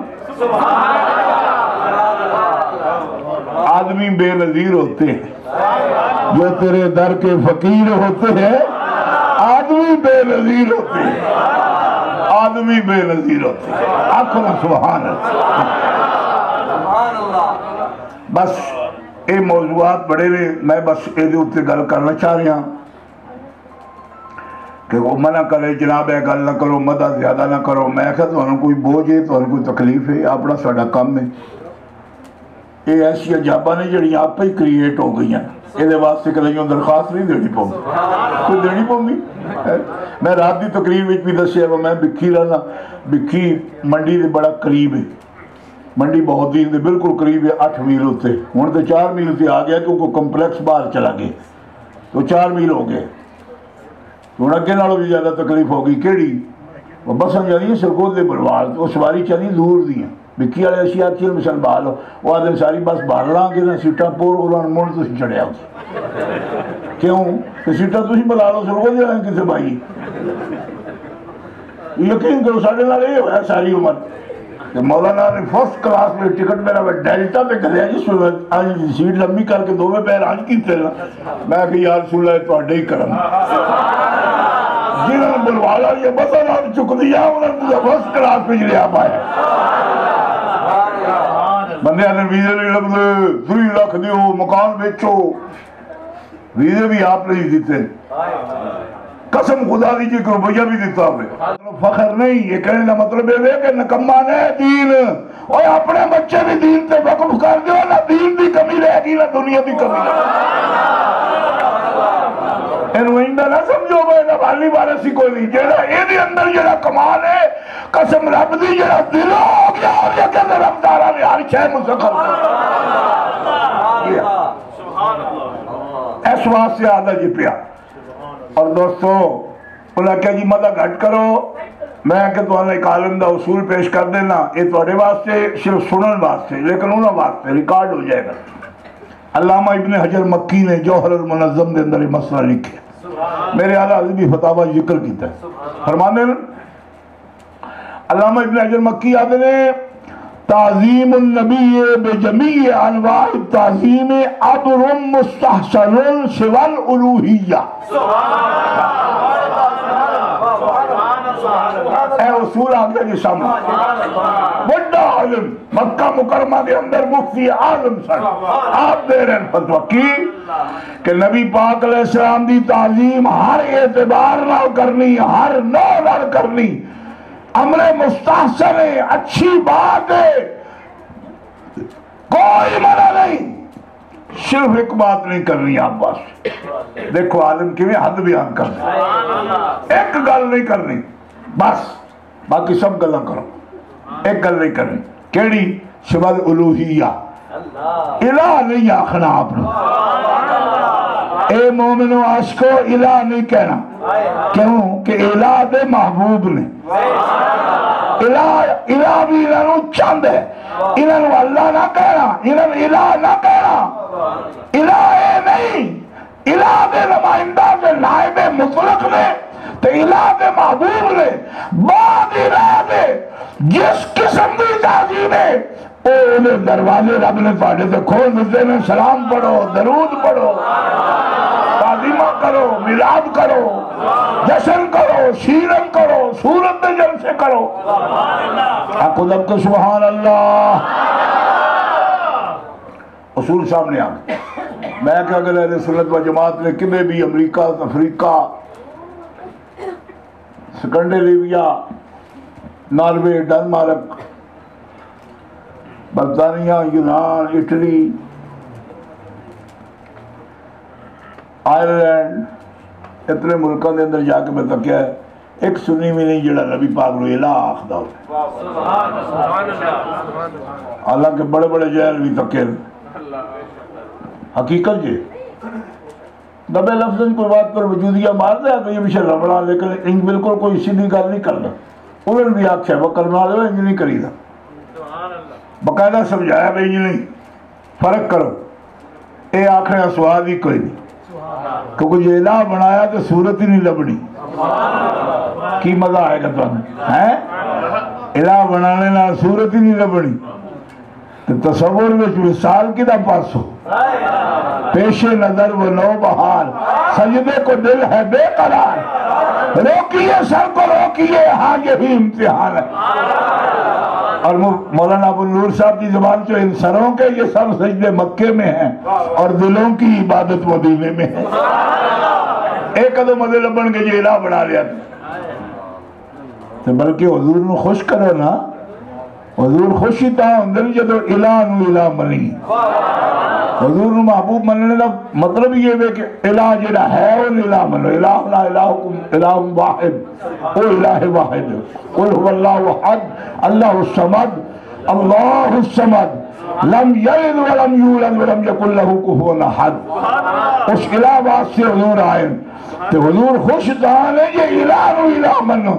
Speaker 1: آدمی بے نظیر ہوتے ہیں جو تیرے در کے فقیر ہوتے ہیں آدمی بے نظیر ہوتے ہیں آدمی بے نظیر ہوتے ہیں آنکھو نا سبحان اللہ بس اے موضوعات بڑے رہے میں بس اے دے اتے گل کرنا چاہ رہا ہوں کہ وہ منع کرے جناب ہے گل نہ کرو مدد زیادہ نہ کرو میں کہتا ہوں کوئی بوجھ ہے تو انہوں کوئی تکلیف ہے اپنا ساڑھا کم ہے یہ ایسی عجابہ نے جڑی آپ پہ ہی کریٹ ہو گئی ہیں یہ دے واسطے کہ لئیوں درخواست نہیں دینی پاؤں کوئی دینی پاؤں گی میں رات دی تقریر وچ بھی دسیا وہ میں بکھی رہنا بکھی منڈی دے بڑا قریب ہے منڈی بہت دین دے بالکل قریب ہے آٹھ میل ہوتے ہوں تو چار میل ہوتے آ گیا کیونکہ کمپلیکس باہر چلا گئے تو چار میل ہو گئے ہوں اگے نالوں بھی زیادہ تکلیف ہوگی کیڑی وہ بساں جانی سرکوت دے بلوار وہ سواری چلی دور دی ہیں بکھی والے ایسی آتی ہے مثال بحال ہو وہ آدھے ساری بس باہر لاں گے نا سیٹاں پور اور موڑ تو چڑھیا ہوتی کیوں کہ سیٹاں تو ہی بلا لو سرکوت دے رہے کسے بھائی یقین کرو ساڑھے نال یہ ہویا ساری عمر کہ مولانا نے فرسٹ کلاس میں ٹکٹ میرا وہ ڈیلٹا پہ کریا جس میں آج سیٹ لمبی کر کے دو میں پیر آج کی تیرا میں کہ یا رسول اللہ تو اڈے ہی کرم جنہوں نے بلوالا یہ بسا نام چک دیا انہوں نے فرسٹ کلاس پہ جلیا پایا بندے آنے ویزے نہیں لگ دے تھری لاکھ دیو مکان بیچو ویزے بھی آپ نہیں دیتے قسم خدا دیجئے کہ روپیہ بھی دیتا ہمیں فخر نہیں یہ کہنے کا مطلب ہے کہ نکمہ نے دین اور اپنے بچے بھی دین تے وقف کر دیو نہ دین دی کمی رہے گی نہ دنیا دی کمی رہے انہوں اندہ نہ سمجھو گئے نہ والی بارے سی کوئی نہیں جیڑا اے دی اندر جیڑا کمال ہے قسم رب دی جیڑا دل ہو گیا اور یہ کہتے رب دارہ نے ہر شے مسخر اس واسطے آدھا جی پیا اور دوستو انہوں نے کہا جی مدہ گھٹ کرو میں کہ تو ایک عالم دا اصول پیش کر دینا، یہ تھوڑے واسطے صرف سنن واسطے، لیکن انہوں واسطے ریکارڈ ہو جائے گا۔ علامہ ابن حجر مکی نے جوہر المنظم دے اندر یہ مسئلہ لکھے، میرے اعلیٰ حضرت بھی فتاوہ ذکر کیتا ہے۔ فرمانے علامہ ابن حجر مکی آتے نے تعظیم النبی بجمیع انواع التعظیم عبر مستحسن سوى الالوہیہ۔ اے اصول آگے جی سامنے بڑا عالم مکہ مکرمہ کے اندر مفتی عالم سن، آپ دے رہے ہیں فتوہ کی کہ نبی پاک علیہ السلام دی تعظیم ہر اعتبار نہ کرنی، ہر نو نہ کرنی، امر مستحسن ہے، اچھی بات ہے، کوئی منع نہیں، صرف ایک بات نہیں کرنی آپ بس۔ دیکھو عالم کی حد بیان کر دیں، ایک گل نہیں کرنی بس، باقی سب گلاں کرو، ایک گل نہیں کرنی، کیڑی؟ سوال الوہیہ، الہ نہیں آخنا آپ نے، اے مومن و عاشقو الہ نہیں کہنا، کیوں کہ الہ دے محبوب نے، الہ الہ بھی انہوں چند ہے، انہوں اللہ نہ کہنا، انہوں الہ نہ کہنا، الہ اے نہیں، الہ دے نمائندہ دے نائب مطلق نے، تو الہ دے محبوب نے، بعد الہ دے جس قسم دی تعظیم ہے او انہیں دروازے رب نے پاڑے سے کھول دیتے ہیں، سلام پڑھو، درود پڑھو، تعظیمہ کرو، میلاد کرو، جشن کرو، شیرن کرو، سورت میں جلسے کرو، حق لب کو سبحان اللہ۔ اصول سامنے آگئے، میں کہ اگر اہل سنت و جماعت نے کبھی بھی امریکہ، افریقہ، سکنڈریویا، ناروے، ڈنمارک، برطانیہ، یونان، اٹلی، آئرلینڈ، اتنے ملکوں کے اندر جا کے میں تکیا ہے ایک سنی بھی نہیں جڑا نبی پاک نو الہ آخدا ہوتا، حالانکہ بڑے بڑے جہل بھی تکے حقیقت جی دبے لفظ کوئی بات پر وجودیہ مار دیا تو یہ بھی ربڑا، لیکن ان بالکل کوئی سیدھی گل نہیں کرنا، انہوں نے بھی آکھا ہے وہ کرنا لے انج نہیں کری دا، باقاعدہ سمجھایا بھائی نہیں، فرق کرو، اے آخر سواد ہی کوئی نہیں، کیونکہ جو الہ بنایا تو صورت ہی نہیں لبنی، کی مزہ آئے گا تو ہمیں الہ بنانے نہ صورت ہی نہیں لبنی، تو تصور میں مثال کی دا پاس ہو، پیش نظر و نو بہار، سجدے کو دل ہے بے قرار، روکیے سر کو روکیے، ہاں یہی امتحان ہے۔ اور مولانا ابو النور صاحب کی زبان جو ان سروں کے یہ سب سجدے مکے میں ہیں اور دلوں کی عبادت مدینے میں ہے، ایک قدم مدے لبن کے جو الہ بنا لیا تو بلکہ حضور نو خوش کرو نا، حضور خوشی تا اندر جدو الہ نو الہ منی، حضور نو محبوب مننے دا مطلب یہ ہے کہ الہ جڑا ہے ان الہ منو، الہنا الہکم الہ واحد، او الہ واحد، قل هو اللہ احد اللہ الصمد اللہ الصمد لم یلد ولم یولد ولم یکن له کفوا احد، اس الہ واسطے حضور آئے تو حضور خوش تانے یہ الہ نو الہ منو،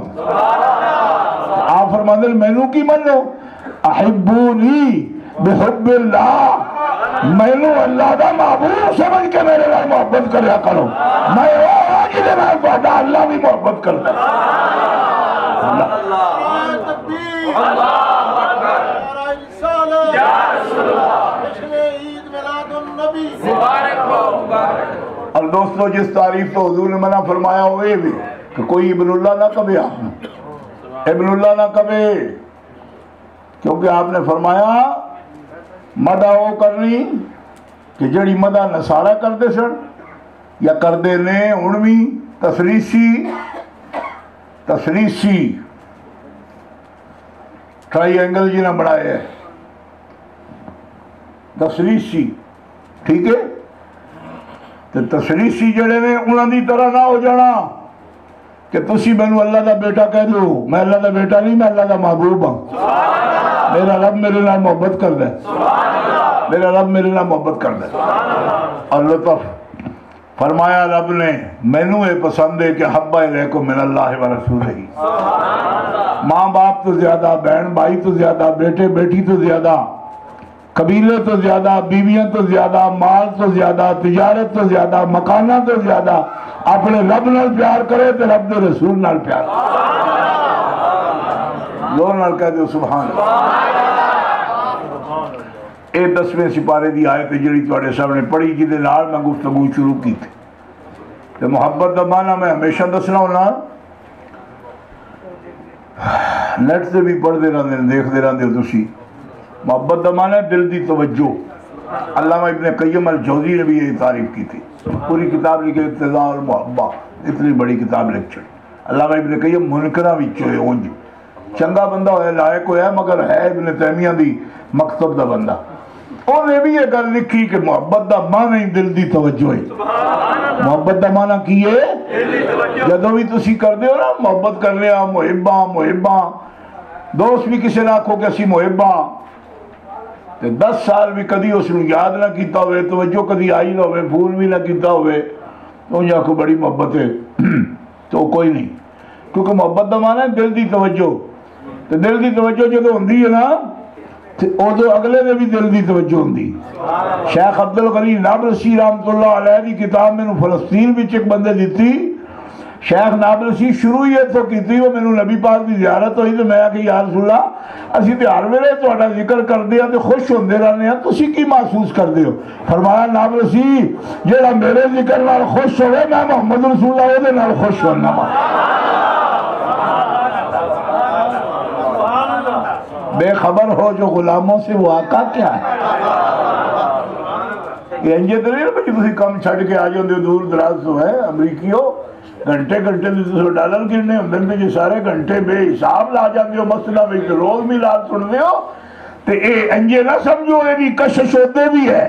Speaker 1: آپ فرماتے ہیں مینو کی منو، احبونی بحب اللہ، مینو اللہ دا محبوب سمجھ کے میرے لئے محبت کریا کرو، میں وہ آجی دے میں بہتا اللہ بھی محبت کرتا اللہ
Speaker 3: تکبیر، اللہ اکبر، رسالہ یا رسول اللہ، جشن عید میلاد النبی مبارک ہو مبارک۔
Speaker 1: اور دوستو جس تعریف تو حضور نے منع فرمایا ہوئے بھی کہ کوئی ابن اللہ نہ کبھی آپ نے، ابن اللہ نہ کبھی، کیونکہ آپ نے فرمایا مدہ وہ کرنی کہ جڑی مدہ نصارہ کردے سن یا کردے نے انوی تسریسی تسریسی ٹرائی اینگل جی نہ بڑھائے ہے تسریسی، ٹھیک ہے، تو تسریسی جڑے نے انہوں دی طرح نہ ہو جانا کہ تسی میں اللہ دا بیٹا کہہ دو، میں اللہ دا بیٹا نہیں، میں اللہ دا محبوب ہوں، میرا رب میرے نال محبت کر دے، میرا رب میرے نال محبت کر دے۔ اور لطف فرمایا رب نے مینوں یہ پسند ہے کہ حبّ الیکم من اللہ و رسولہ، ماں باپ تو زیادہ، بہن بھائی تو زیادہ، بیٹے بیٹی تو زیادہ، قبیلے تو زیادہ، بیویاں تو زیادہ، مال تو زیادہ، تجارت تو زیادہ، مکانہ تو زیادہ، اپنے رب نال پیار کرے تو رب دے رسول نال پیار زور نال کہہ دو سبحان اللہ۔ اے دسویں سپارے دی آیت جڑی تواڈے سامنے پڑھی جی دے نال میں گفتگو شروع کی تھی تے محبت دا معنی میں ہمیشہ دسنا ہونا، نیٹ سے بھی پڑھ دے رہے دیکھ دے رہے تسی، محبت دا معنی ہے دل دی توجہ۔ علامہ ابن قیم الجوزی نے بھی یہ تعریف کی تھی، پوری کتاب لکھے اقتضاء المحبہ، اتنی بڑی کتاب لکھ چھڑی۔ علامہ ابن قیم منکرہ وچ ہوئے اونج چنگا بندہ ہوئے، لائق ہوئے، مگر ہے ابن تیمیہ دی مکتب دا بندہ، انہوں نے بھی یہ گل لکھی کہ محبت دا معنی دل دی توجہ ہے۔ محبت دا معنی کی ہے؟ جدو بھی تسی کر دے ہو نا محبت کر لیا، محباں محباں، دوست بھی کسی نہ آکھو کہ اسی محباں، تے دس سال بھی کدی اس نے یاد نہ کیتا ہوئے، توجہ کدی آئی نہ ہوئے، پھول بھی نہ کیتا ہوئے، تو یہ آکھو بڑی محبت ہے، تو کوئی نہیں، کیونکہ محبت دا معنی ہے دل دی توجہ۔ تے دل دی توجہ جدو ہوندی ہے نا او جو اگلے نے بھی دل دی توجہ ہوندی۔ شیخ عبدالغنی نابلسی رحمت اللہ علیہ دی کتاب میں فلسطین بھی ایک بندے دیتی، شیخ نابلسی شروع یہ تو کی تھی، وہ میں نبی پاک دی زیارت ہوئی تو میں کہ یا رسول اللہ اسی تے ہر ویلے تہاڈا ذکر کر دیا تے خوش ہوندے رہنے ہیں، تسی کی محسوس کر دے ہو؟ فرمایا نابلسی جیڑا میرے ذکر نال خوش ہوئے میں محمد رسول اللہ دے نال خوش ہونا۔ بے خبر ہو جو غلاموں سے وہ آقا کیا ہے؟ یہ انجے تو نہیں ہے کہ تسی کم چھڑ کے آجوں دے دور دراز تو ہے امریکیوں، گھنٹے گھنٹے دے تو ڈالر گرنے ہوں دن پہ سارے گھنٹے بے حساب لا جاندے ہو مسئلہ میں روز بھی لال سن دے ہو، تے اے انجے نہ سمجھو اے بھی کشش ہوتے بھی ہے،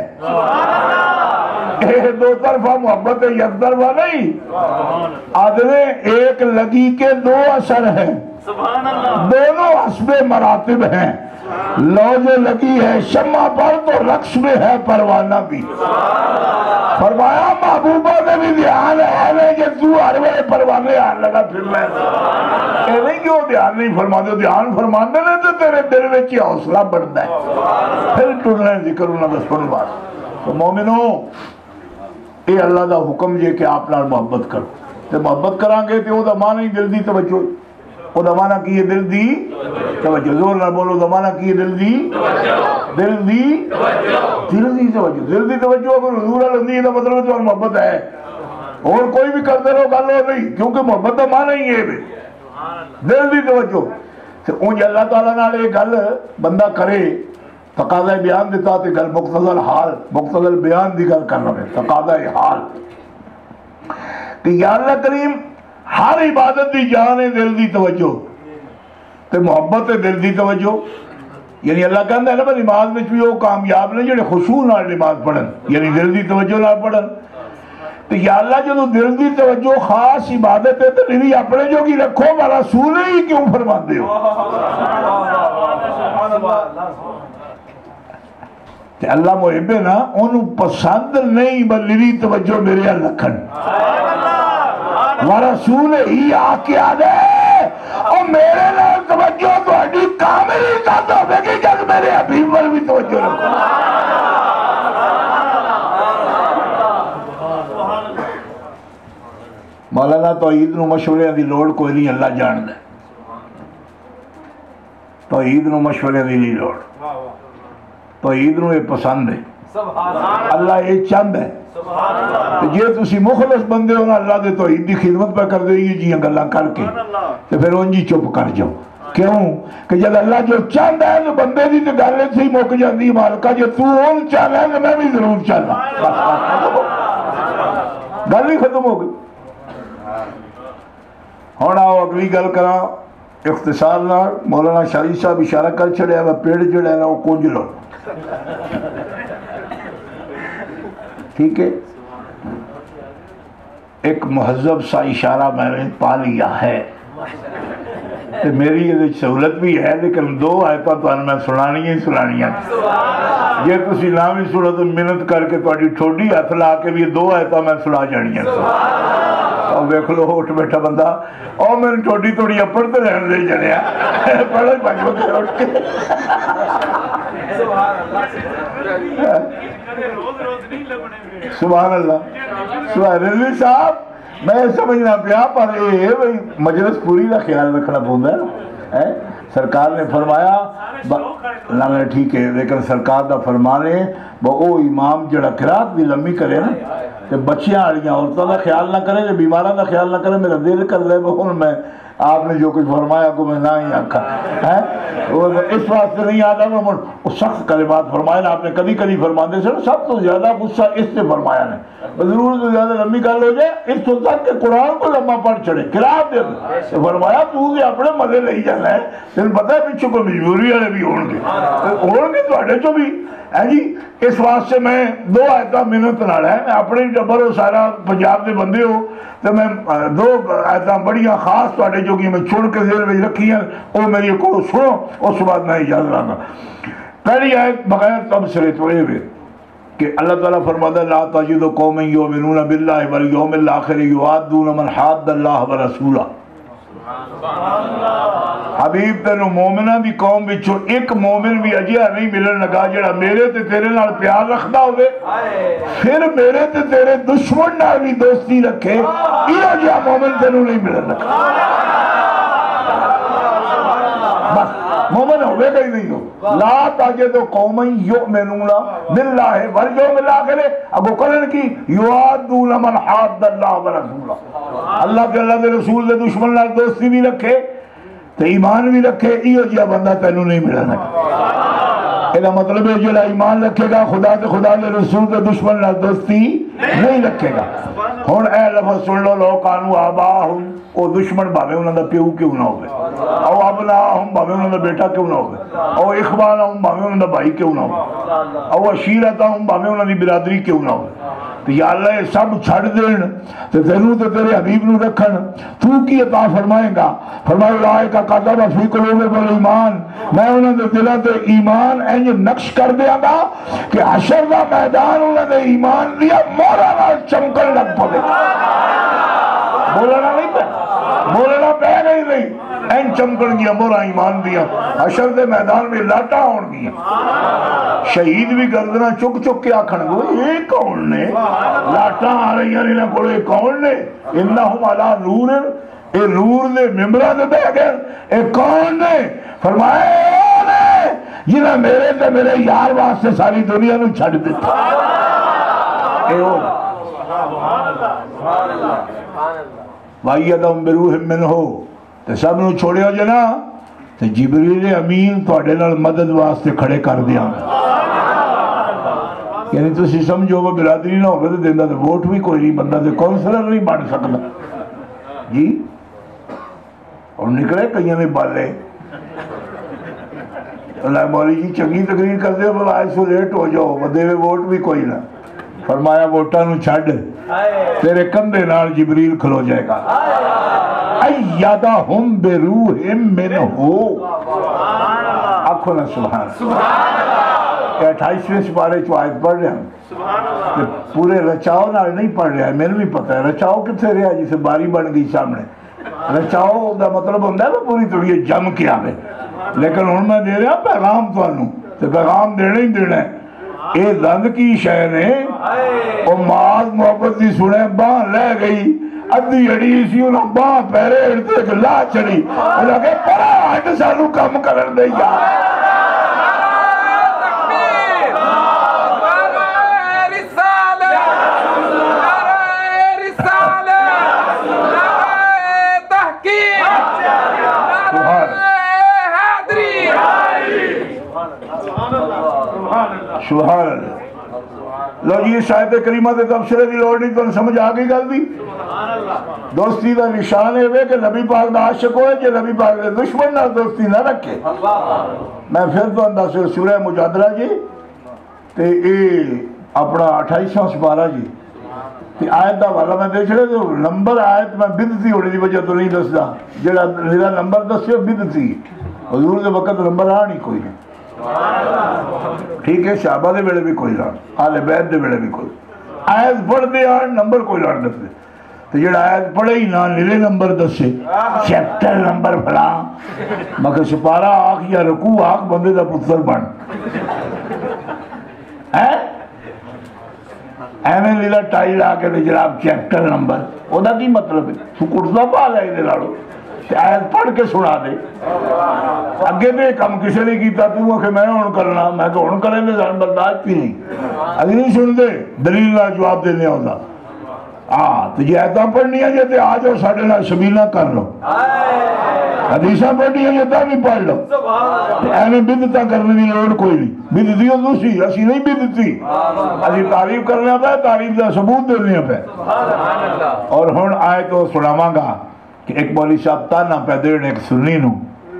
Speaker 1: اے دو طرفہ محبت ہے یک طرفہ نہیں، آدھنے ایک لگی کے دو اثر ہیں، دونوں حسب مراتب ہیں، لو جو لگی ہے شمع پر تو رقص میں ہے پروانہ بھی۔ فرمایا محبوبہ نے بھی دھیان ہے کہ تو ہر وے پروانے آن لگا پھر میں اے نہیں کہ وہ دھیان نہیں فرما دے، دھیان فرما دے لے تو تیرے دل میں کی حوصلہ بڑھتا ہے، پھر ٹرنے ذکر انہوں نے سن بات۔ تو مومنوں اے اللہ دا حکم یہ کہ آپ نال محبت کرو، تے محبت کران گے تے وہ دا معنی دل دی توجہ، وہ دا معنی کی دل دی توجہ، زور نہ بولو، دا معنی کی دل دی دل دی دل دی توجہ، دل دی توجہ اگر حضور علیہ دا مطلب تو محبت ہے، اور کوئی بھی کرتے رہو گل ہو نہیں، کیونکہ محبت دا معنی ہی ہے دل دی توجہ۔ اونج اللہ تعالیٰ نال یہ گل بندہ کرے، تقاضہ بیان دیتا تے گل مقتضل حال مقتضل بیان دی گل کرنا ہے، تقاضہ حال کہ یا اللہ کریم ہر عبادت دی جان ہے دل دی توجہ، تے محبت ہے دل دی توجہ، یعنی اللہ کہندہ ہے نا میں نماز میں بھی وہ کامیاب نہیں جڑے خشوع نال نماز پڑھن، یعنی دل دی توجہ نال پڑھن، تو یا اللہ جو دل دی توجہ خاص عبادت ہے تو نہیں اپنے جو کی رکھو میں رسول ہی کیوں فرما دے ہو؟ تے اللہ محب ہے نا انہوں پسند نہیں بلری توجہ میرے اللہ رکھن، ورسول ہی آکے آدھے اور میرے لئے توجہ تو اڈی کامل ہی چاہتا ہوئے کہ جب میرے حبیب پر بھی توجہ رکھو۔ مولانا توحید نو مشورے دی لوڑ کوئی نہیں، اللہ جان دے، توحید نو مشورے دی نہیں لوڑ، توحید نو یہ پسند ہے، اللہ یہ چند ہے، جے تسی مخلص بندے ہونا اللہ دے توحید دی خدمت پہ کر دے یہ جی گلاں کر کے تو پھر ان جی چپ کر جاؤ، کیوں کہ جب اللہ جو چند ہے تو بندے دی تو گلے سے ہی موک جاندی مالکہ جو تو ان چاہنا ہے تو میں بھی ضرور چاہنا، گل بھی ختم ہو گئی۔ ہونا آؤ اگلی گل کرا اختصار نہ، مولانا شاہی صاحب اشارہ کر چھڑے ہے پیڑ جڑے ہے نا وہ کنج لو، ٹھیک ہے؟ ایک مہذب سا اشارہ میں نے پا لیا ہے، میری یہ سہولت بھی ہے لیکن دو آیتاں تو میں سنانی ہی سنانی ہیں، یہ تسی نام ہی سنو تو منت کر کے تھوڑی ٹھوڈی ہاتھ لا کے بھی دو آیتاں میں سنا جانی ہیں، اور دیکھ لو اٹھ بیٹھا بندہ اور میں نے ٹوٹی توڑی اپڑ تو رہن دے جنیا پڑھو پانچ بندے اٹھ کے سبحان اللہ سبحان رضوی صاحب میں سمجھنا پیا پر اے مجلس پوری کا خیال رکھنا پوندا ہے سرکار نے فرمایا نہ ٹھیک ہے لیکن سرکار دا فرمان ہے وہ امام جڑا قرات بھی لمبی کرے نا تے بچیاں والیاں عورتوں کا خیال نہ کرے تے بیماراں کا خیال نہ کرے میرا دل کر دے ہن میں آپ نے جو کچھ فرمایا کو میں نہ ہی آکھا ہے اس واسطے نہیں آتا وہ سخت کلمات فرمائے نا آپ نے کبھی کبھی فرماندے سر سب تو زیادہ غصہ اس سے فرمایا نے ضرور تو زیادہ لمبی گل ہو جائے اس تو تک کہ قرآن کو لمبا پڑھ چڑھے قرات دے فرمایا تو کہ اپنے مزے لے جانا ہے تین پتہ ہے پیچھے کوئی مجبوری والے بھی ہون گے ہون گے تواڈے چوں بھی ہے جی اس واسطے میں دو آیتاں محنت نال ہے میں اپنے ٹبر ہو سارا پنجاب دے بندے ہو تو میں دو آیتاں بڑیاں خاص تواڈے جو کہ میں چھوڑ کے ذہن وچ رکھی ہیں وہ میری کو سنو اس کے بعد میں اجازت رہا پہلی آیت بغیر تبصرے تو یہ کہ اللہ تعالیٰ فرماتا ہے لا تجد قوما یؤمنون باللہ والیوم الآخر یوادون من حاد اللہ ورسولہ حبیب تینوں مومنہ دی قوم بچوں ایک مومن بھی اجیہ نہیں ملن لگا جڑا میرے تے تیرے نال پیار رکھدا ہوئے پھر میرے تے تیرے دشمن نال بھی دوستی رکھے یہ جہاں مومن تینوں نہیں ملن لگا بس مومن ہوئے گا ہی نہیں ہو لا تجد قوما یؤمنون باللہ والیوم الآخر اگو کرن کی یوادون من حاد اللہ ورسولہ اللہ کے اللہ کے رسول کے دشمن نال دوستی بھی رکھے تو ایمان بھی رکھے یہ جہاں بندہ تینوں نہیں ملنا یہ مطلب ہے جڑا ایمان رکھے گا خدا کے خدا کے رسول کے دشمن نال دوستی نہیں رکھے گا ہن اے لفظ سن لو لو کانو آباہم او دشمن بھاوے انہاں دا پیو کیوں نہ ہوئے او ابناہم بھاوے انہاں دا بیٹا کیوں نہ ہوئے او اخوانہم بھاوے انہاں دا بھائی کیوں نہ ہوئے او عشیرتہم بھاوے انہاں دی برادری کیوں نہ ہوئے تو یا اللہ یہ سب چھڑ دین تو تینوں تو تیرے حبیب نو رکھن تو کی عطا فرمائے گا فرمائے لائے کا قدر فی قلوب ایمان میں انہوں نے دلہ تے ایمان اینج نقش کر دیا گا کہ حشر دا میدان انہوں نے ایمان دیا مولانا چمکن لگ پڑے مولانا نہیں پہ مولانا پہ نہیں نہیں این چمکن گیا مورا ایمان دیا حشر دے میدان میں لاٹا ہون گیا شہید بھی گردنا چک چک کے آکھن گو یہ کون نے لاٹا آ رہی ہیں انہیں کوڑے کون نے انہم علا نور اے نور دے ممبرہ دے بے گئے اے کون نے فرمائے اے نے جنہیں میرے تے میرے یار واسطے ساری دنیا نو چھڑ دیتا اے ہو وَإِيَّدَهُمْ بِرُوحٍ مِّنْهُ تو سب نو چھوڑے ہو جنا تو جبریل امین تو اڈے نال مدد واسطے کھڑے کر دیا یعنی تو سی سمجھو وہ برادری نہ ہوگا تو دیندہ تو ووٹ بھی کوئی نہیں بندہ تو کونسلر نہیں بڑھ سکتا جی اور نکلے کئیوں نے بالے اللہ مولی جی چنگی تقریر کر دے بلا ایسو لیٹ ہو جاؤ بدے میں ووٹ بھی کوئی نہ فرمایا ووٹاں نو چھڑ تیرے کندھے نال جبریل کھلو جائے گا ایدہم بروح منہ آنکھوں نا سبحان کہ اٹھائیسویں سپارے چو آیت پڑھ رہے ہیں پورے رچاؤ نال نہیں پڑھ رہے ہیں میں نے بھی پتہ ہے رچاؤ کتنے رہا جسے باری بن گئی سامنے رچاؤ دا مطلب ہوندہ ہے وہ پوری طرح جم کے آوے لیکن ان میں دے رہا پیغام تو انہوں تو پیغام دینے ہی دینے ہیں اے دند کی شہر ہے اور معاذ محبت دی سنے باں لے گئی ادھی اڑی اسی انہوں باں پیرے اڑتے کہ لا چڑی اور لگے پڑا ہٹ سالو کم کرن دے یا سبحان اللہ لو جی اس آیت کریمہ دے تبصرے دی لوڑ نہیں تو سمجھ آگئی گل دی دوستی دا نشان ہے کہ نبی پاک دا عاشق ہوئے کہ نبی پاک دے دشمن نہ دوستی نہ رکھے میں پھر تو انداز سے سورہ مجادلہ جی تے اے اپنا اٹھائیسواں سپارہ جی تے آیت دا والا میں دیکھ رہے تو نمبر آیت میں بدتی ہونے دی وجہ تو نہیں دسدا جڑا میرا نمبر دسے بدتی حضور دے وقت نمبر آ نہیں کوئی نہیں ٹھیک ہے صحابہ دے بیڑے بھی کوئی لڑ آل بیت دے بیڑے بھی کوئی آیت پڑھ دے آن نمبر کوئی لڑ دے تو جڑا آیت پڑھے ہی نہ نیلے نمبر دسے چیپٹر نمبر فلاں مگر سپارہ آنکھ یا رکوع آنکھ بندے دا پتر بن ایمیں لیلہ ٹائی لا کے جناب چیپٹر نمبر وہ دا کی مطلب ہے تو کٹھتا پا لائے دے لاڑو آیت پڑھ کے سنا دے اگے دے کم کسے نے کیتا تو کہ میں ہون کرنا میں کہ ہون کریں دے سان برداشت بھی نہیں اگر نہیں سن دے دلیل نہ جواب دینے ہوتا ہاں تو یہ آیتاں پڑھنی ہے جیتے آج اور ساڑھے نہ شبیلہ کر لو حدیثاں پڑھنی ہے جیتا بھی پڑھ لو ایمیں بدتاں کرنے دی لوڑ کوئی نہیں بدتی ہو دوسری اسی نہیں بدتی اسی تعریف کرنے پہ تعریف دا ثبوت دینے پہ اور ہون آئے تو سناواں گا کہ ایک مولی صاحب تانا پہ دینے ایک سنی نو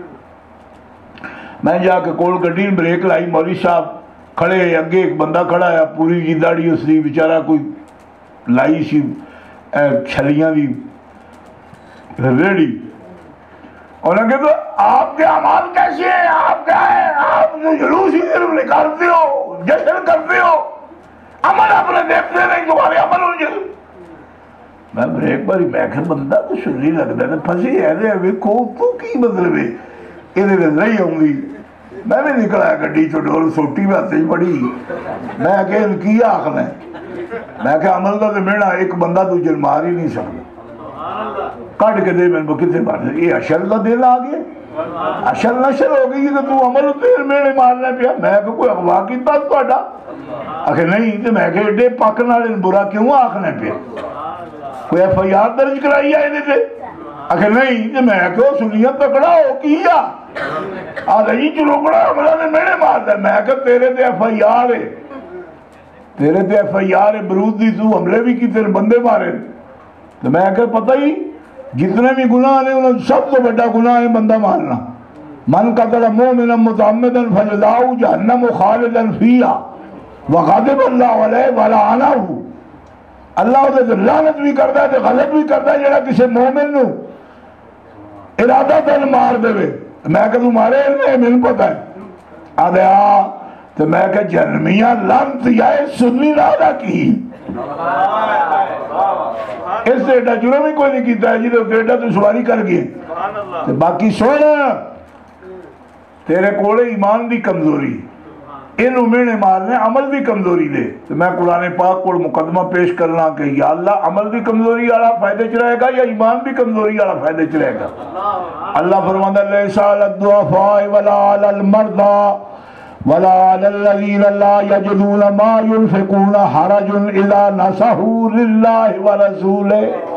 Speaker 1: میں جا کے کول گڈی بریک لائی مولی صاحب کھڑے اگے ایک بندہ کھڑا ہے پوری جی داڑھی اس دی بیچارہ کوئی لائی سی چھلیاں دی ریڈی اور نے کہا آپ کے عمال کیسے ہیں آپ کیا ہے آپ جلوس ہی دل نکالتے ہو جشن کرتے ہو عمل اپنے دیکھتے نہیں تمہارے عمل ہو جل میں بریک باری میں کہ بندہ تو سنی لگتا ہے پھنسی ہے دے ابھی کو تو کی مطلب ہے انہیں نظر ہی ہوں گی میں بھی نکلا ہے گھڑی تو ڈول سوٹی میں آتے ہی پڑی میں کہ ان کی آخر ہے میں کہ عمل دا تو میرا ایک بندہ تو جل مار ہی نہیں سکتا کٹ کے دے میں نے کتے بار یہ اشل دا دل آگئے اشل نشل ہو گئی کہ تو عمل دل میرے مارنے پیا میں کہ کوئی اغوا کی تا تو اڈا اکھے نہیں تو میں کہ ایڈے پاکنا لین برا کیوں آخنے پیا کوئی ایف آئی آر درج کرائی ہے انہیں سے اکھے نہیں تو میں کہ وہ سنیت تکڑا ہو کیا آدھا جی چلوکڑا عملہ نے میرے مار دے میں کہ تیرے تے ایف آئی آر ہے تیرے تے ایف آئی آر ہے برود دی تو حملے بھی کی تیرے بندے مارے تو میں کہ پتہ ہی جتنے بھی گناہ نے انہوں سب تو بڑا گناہ ہے بندہ مارنا من قتل مومنا متعمدا فجزاؤ جہنم خالدا فیہا وغضب اللہ علیہ ولعنہ اللہ اسے لعنت بھی کرتا ہے تو غضب بھی کرتا ہے جڑا کسی مومن نو ارادہ تن مار دے میں کہ تمہارے علم ہے میں پتہ ہے آدھے آ تو میں کہ جنمیاں لعنت یا سنی رادا کی اس سے ایڈا جرم ہی کوئی نہیں کیتا ہے جی تو ایڈا تو سواری کر گئے تو باقی سونا تیرے کوڑے ایمان دی کمزوری انہوں میں نے مارنے عمل دی کمزوری دے تو میں قرآن پاک کو مقدمہ پیش کرنا کہ یا اللہ عمل دی کمزوری والا فائدے چ رہے گا یا ایمان دی کمزوری والا فائدے چ رہے گا اللہ فرماتا ہے لیسا علی الضعفاء ولا علی المرضى ولا علی الذین لا یجدون ما ينفقون حرج اذا نصحوا للہ ورسولہ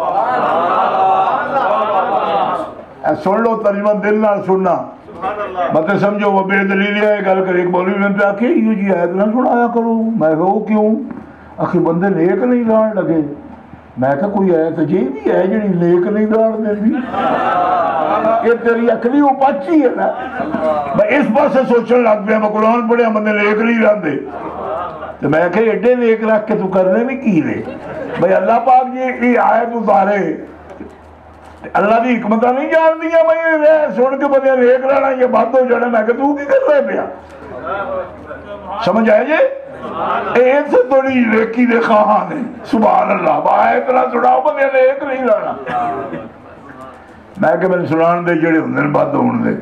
Speaker 1: سن لو ترجمہ دل نہ سننا باتیں سمجھو وہ بے دلیل ہے گل کر ایک مولوی نے پہ آکے یہ جی آیت نہ سنایا کرو میں کہو کیوں آخر بندے نیک نہیں لان لگے میں کہا کوئی آیت جی بھی ہے جنہی نیک نہیں لان دے بھی یہ تیری اکلی وہ پاچی ہے نا میں اس بات سے سوچنے لگ پیا میں قرآن پڑھے بندے نیک نہیں لان دے تو میں کہا ایڈے نیک رکھ کے تو کرنے بھی کی لے بھئی اللہ پاک یہ آیت اتارے اللہ دی حکمتہ نہیں جان دیا میں سن کے بندے نیک رہنا یہ بات ہو جانا میں کہ تو کی کر رہے پیا سمجھ آئے جے ایک سے توڑی نیکی دے خواہاں نے سبحان اللہ آیت نہ سناؤ بندے نیک نہیں رہنا میں کہ میں سنان دے جڑے ہوں بات ہوں دے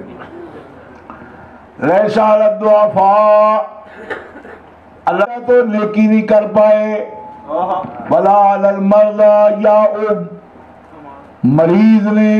Speaker 1: لیسا علی الضعفاء اللہ تو نیکی نہیں کر پائے ولا علی المرضى یا مریض نے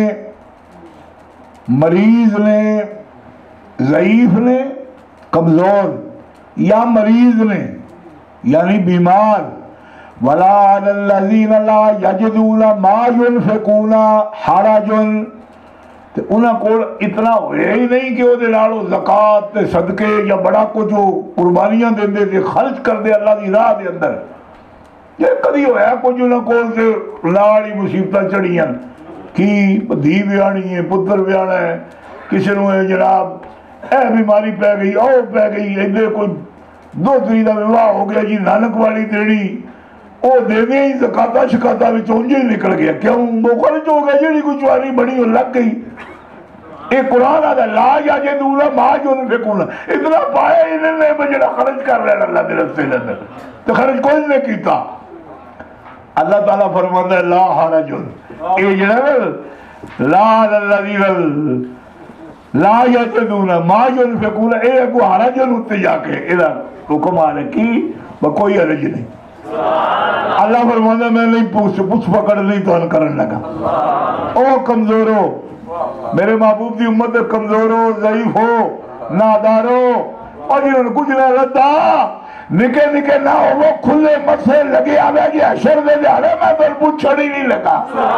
Speaker 1: مریض نے ضعیف نے کمزور یا مریض نے یعنی بیمار ولا علی الذین لا یجدون ما ينفقون حرج تو انہاں کو اتنا ہوئے ہی نہیں کہ وہ دے لالو زکاة تے صدقے یا بڑا کو جو قربانیاں دے دے دے خرچ کر دے اللہ دی راہ دے اندر یہ کدی ہویا کچھ انہاں کو سے لاڑی مصیبتہ چڑھیاں کی دھی بیانی ہے پتر بیانا ہے کسی نو ہے جناب اے بیماری پہ گئی او پہ گئی ایدے کوئی دو تری دا وواہ ہو گیا جی نانک والی تیڑی او دے دے ہی زکاة شکاتا بھی چونجے ہی نکل گیا کیوں وہ خرچ ہو گیا جی کوئی چواری بڑی ہو لگ گئی ایک قرآن آدھا لا یا جدولا ما جو نفقونا اتنا پائے انہیں نے بجڑا خرچ کر رہے اللہ دے رستے لندر تو خرچ کوئی نہیں کیتا اللہ تعالیٰ فرماتا ہے لا حرج یہ جنہا لا الذین لا یجدون ما ينفقون اے کو حرج ہوتے جا کے ادھر حکم آنے کی کوئی حرج نہیں. اللہ فرماتا ہے میں نہیں پوچھ پوچھ پکڑ نہیں تو ان کرن لگا. او کمزورو میرے محبوب دی امت کمزورو ضعیف ہو نادارو اور جنہوں نے کچھ نہ رہتا نکے نکے نہ ہو وہ کھلے مسئلے لگے آوے جی حشر دے دیارے میں تو پوچھڑ ہی نہیں لگا.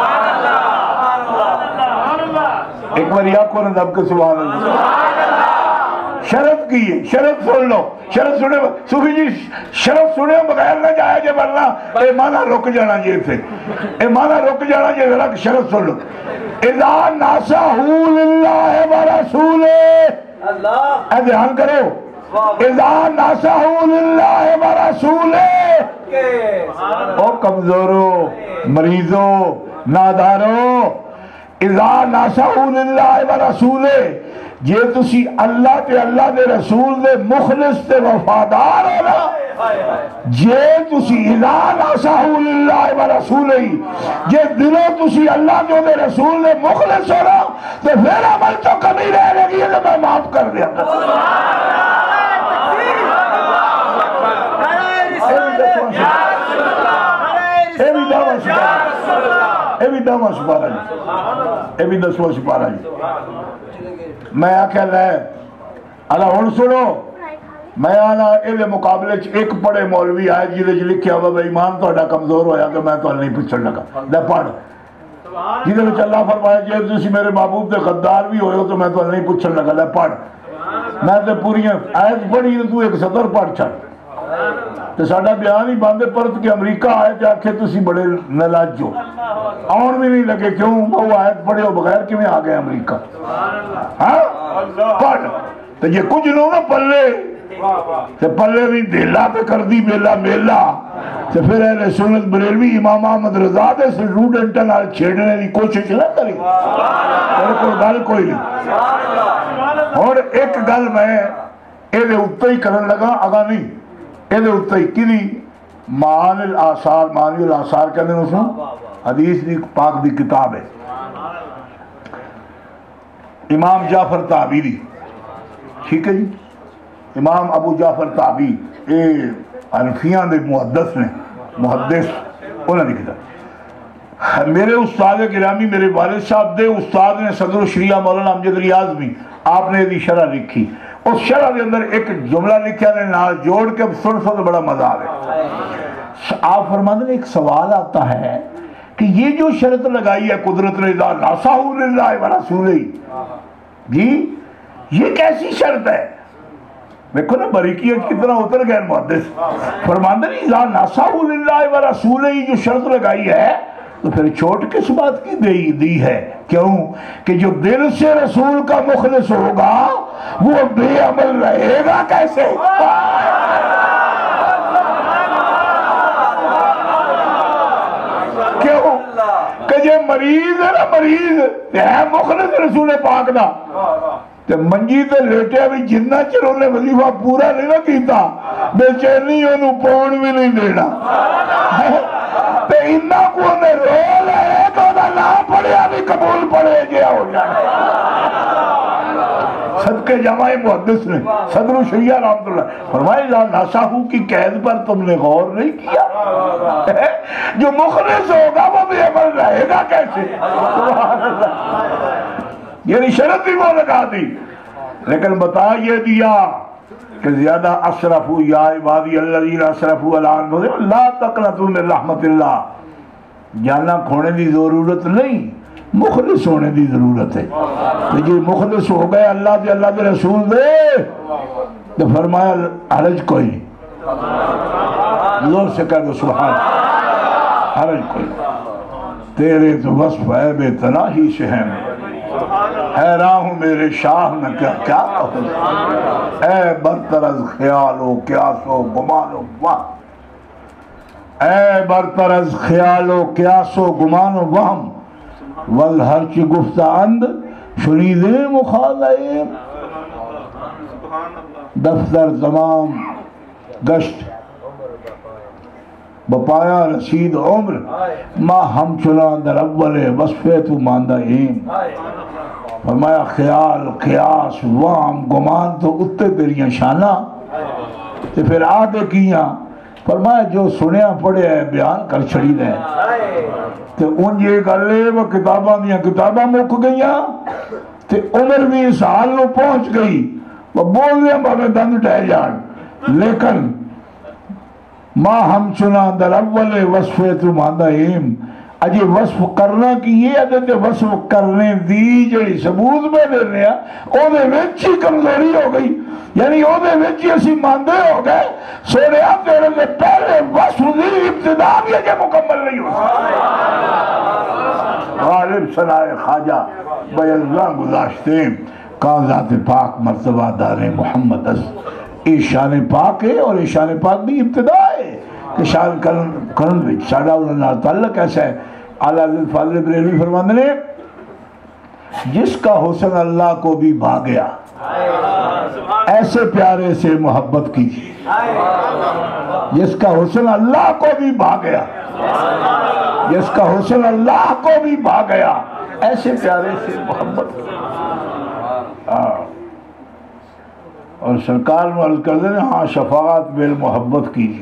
Speaker 1: ایک بار آپ کو نہ دب کے سبحان اللہ. شرط کی ہے شرط سن لو شرط سنے صوفی جی شرط سنے بغیر نہ جائے جے ورنہ اے مانا رک جانا جے سے اے مانا رک جانا جے ذرا شرط سن لو. اذا ناسہو للہ ورسولہ اے دھیان کرو اذا ناسہو للہ ورسولہ او کمزورو مریضو نادارو اذا ناسہو للہ ورسولہ جے تسی اللہ تے اللہ دے رسول دے مخلص تے وفادار ہو نا جے تسی اذا ناسہو للہ ورسولہ جے دلوں تسی اللہ جو دے رسول دے مخلص ہو نا تو پھر عمل تو کمی رہ لگی ہے تو میں معاف کر دیا. اے بھی دعویٰ سپارہ اے بھی دعویٰ سپارہ جی اے بھی دسوہ سپارہ جی میں آکھا لے اللہ ہون سنو میں آنا ایلے مقابلے ایک پڑے مولوی آئے جیلے جی لکھیا ہوا بے ایمان تو اڈا کمزور ہویا کہ میں تو نہیں پچھڑ لگا لے پڑھ جیلے بچ اللہ فرمایا جیل جیسی میرے محبوب تے غدار بھی ہوئے تو میں تو نہیں پچھڑ لگا لے پڑھ میں تے پوری آیت پڑھی تو ایک صدر پڑھ چھڑ تو ساڑھا بیان ہی باندھے پرت کہ امریکہ آئے جا کے تسی بڑے نلاج جو آن بھی نہیں لگے کیوں وہ آیت پڑھے ہو بغیر کی میں آگئے امریکہ ہاں پڑھ تو یہ کچھ لوگ نا پلے تو پلے نہیں دیلا پہ کر دی بیلا میلا تو پھر اہل سنت بریلوی امام احمد رضا دے سے روڈنٹا نال چھیڑنے دی کوشش نہ کری میرے کو گل کوئی نہیں. اور ایک گل میں اے دے اتنے ہی کرن لگا آگا نہیں اے دے اتنے ہی کدی معانی الآثار معانی الآثار کہنے ہیں اسے حدیث دی پاک دی کتاب ہے امام جعفر تابیری ٹھیک ہے جی امام ابو جعفر تابی اے حنفیاں دے محدث نے محدث انہوں نے کہا میرے استاد گرامی میرے والد صاحب دے استاد نے صدر الشریعہ مولانا امجد ریاض بھی آپ نے دی شرح لکھی اس شرح کے اندر ایک جملہ لکھا نے نال جوڑ کے سن سن بڑا مزہ آئے. آپ فرماتے ہیں ایک سوال آتا ہے کہ یہ جو شرط لگائی ہے قدرت رضا ناسہو للہ ورسولہ جی یہ کیسی شرط ہے دیکھو نا بریکیت کتنا اتر گئے محدث فرماتے ہیں اذا ناسہو للہ ورسولہ جو شرط لگائی ہے تو پھر چھوٹ کس بات کی دی دی ہے کیوں کہ جو دل سے رسول کا مخلص ہوگا وہ بے عمل رہے گا کیسے کیوں کہ یہ مریض ہے نا مریض ہے مخلص رسول پاک دا تے منجی تے لیٹے بھی جنہ چر انہیں وظیفہ پورا نہیں نہ کیتا بے چینی انہوں پون بھی نہیں دینا تے انہا کو انہیں رو لے تو انہا نہ پڑھیا بھی قبول پڑھے گیا ہو جانے صدقے جمعہ محدث نے صدر الشریعہ رحمت اللہ فرمائے ناسہو کی قید پر تم نے غور نہیں کیا جو مخلص ہوگا وہ بھی عمل رہے گا کیسے سبحان اللہ یعنی شرط بھی وہ لگا دی لیکن بتا یہ دیا کہ زیادہ اشرفو یا عبادی الذین اشرفو علی انفسہم لا تقنطوا من رحمت اللہ جانا کھونے دی ضرورت نہیں مخلص ہونے دی ضرورت ہے تو یہ مخلص ہو گئے اللہ دے اللہ دے رسول دے تو فرمایا حرج کوئی زور سے کہہ دو سبحان حرج کوئی تیرے تو وصف ہے بے تناہی سے ہیں حیران ہوں میرے شاہ میں کیا کیا کہوں اے برتر از خیال و قیاس و گمان و وہم اے برتر از خیال و قیاس و گمان و وہم والہرچ گفتہ اند شنید مخالعیم دفتر تمام گشت بپایا رسید عمر ما ہم چنا در اول وصفے تو ماندہ ایم فرمایا خیال قیاس وام گمان تو اتے تیریاں شانہ تے پھر آدھے کیاں فرمایا جو سنیا پڑے ہے بیان کر چھڑی دے تے ان یہ کر لے وہ کتاباں دیا کتاباں مک گئیاں تے عمر بھی اس حال نو پہنچ گئی وہ بول دیا بابے دند ٹہ جان لیکن ما ہم چنا در اول وصفے تو ماندہ ایم اجی وصف کرنا کی یہ عدد وصف کرنے دی جڑی ثبوت میں دے رہے ہیں او دے وچی کمزوری ہو گئی یعنی او دے وچی اسی ماندے ہو گئے سوڑے آپ تیرے سے پہلے وصف دی ابتدا بھی اجے مکمل نہیں ہو غالب سنائے خواجہ بیضاں گزاشتے کان ذات پاک مرتبہ دار محمد اس ای شان پاک ہے اور ای شان پاک بھی ابتدا ہے کہ شان کرن وچ ساڈا انہاں تعلق ایسا ہے اعلیٰ حضرت فاضل بریلوی فرماندے نے جس کا حسن اللہ کو بھی بھا گیا ایسے پیارے سے محبت کیجیے جس کا حسن اللہ کو بھی بھا گیا جس کا حسن اللہ کو بھی بھا گیا ایسے پیارے سے محبت کیجیے اور سرکار میں عرض کر دیں ہاں شفاعت بالمحبت کیجیے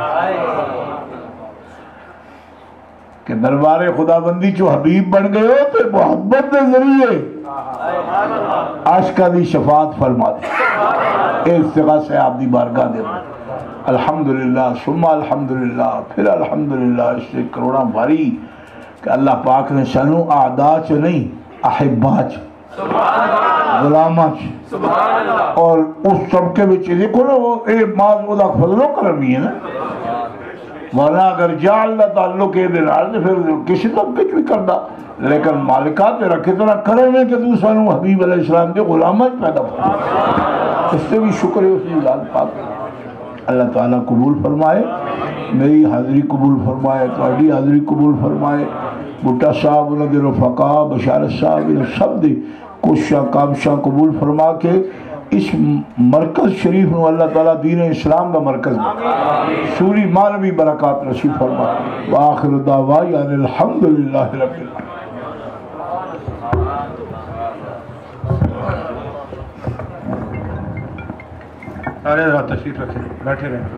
Speaker 1: کہ دربار خدا بندی جو حبیب بن گئے ہو تو محبت کے ذریعے عاشقہ دی شفاعت فرما دے اے استغاثہ سے آپ دی بارگاہ دے الحمدللہ ثم الحمدللہ پھر الحمدللہ اس سے کروڑا باری کہ اللہ پاک نے سنو اعداء چو نہیں احباء چو غلامہ چو اور اس سب کے بچے دیکھو نا وہ اے ماز وہ دا فضل و کرمی ہے نا مولا اگر جعل دا تعلق ہے دلال تو پھر کسی تو کچھ بھی کردہ لیکن مالکات تیرا کتنا کرنے کہ تو سنو حبیب علیہ السلام کے غلامہ پیدا فرما اس سے بھی شکر ہے اس نے ذات پاک اللہ تعالیٰ قبول فرمائے میری حاضری قبول فرمائے تواڈی حاضری قبول فرمائے بھٹا صاحب انہوں دے رفقا بشارت صاحب انہوں سب دے کوششاں کامشاں قبول فرما کے اس مرکز شریف نو اللہ تعالیٰ دین اسلام دا مرکز میں سوری معنوی برکات نصیب فرما وآخر دعوائی ان الحمدللہ رب العالمین
Speaker 4: سارے تشریف رکھیں بیٹھے رہیں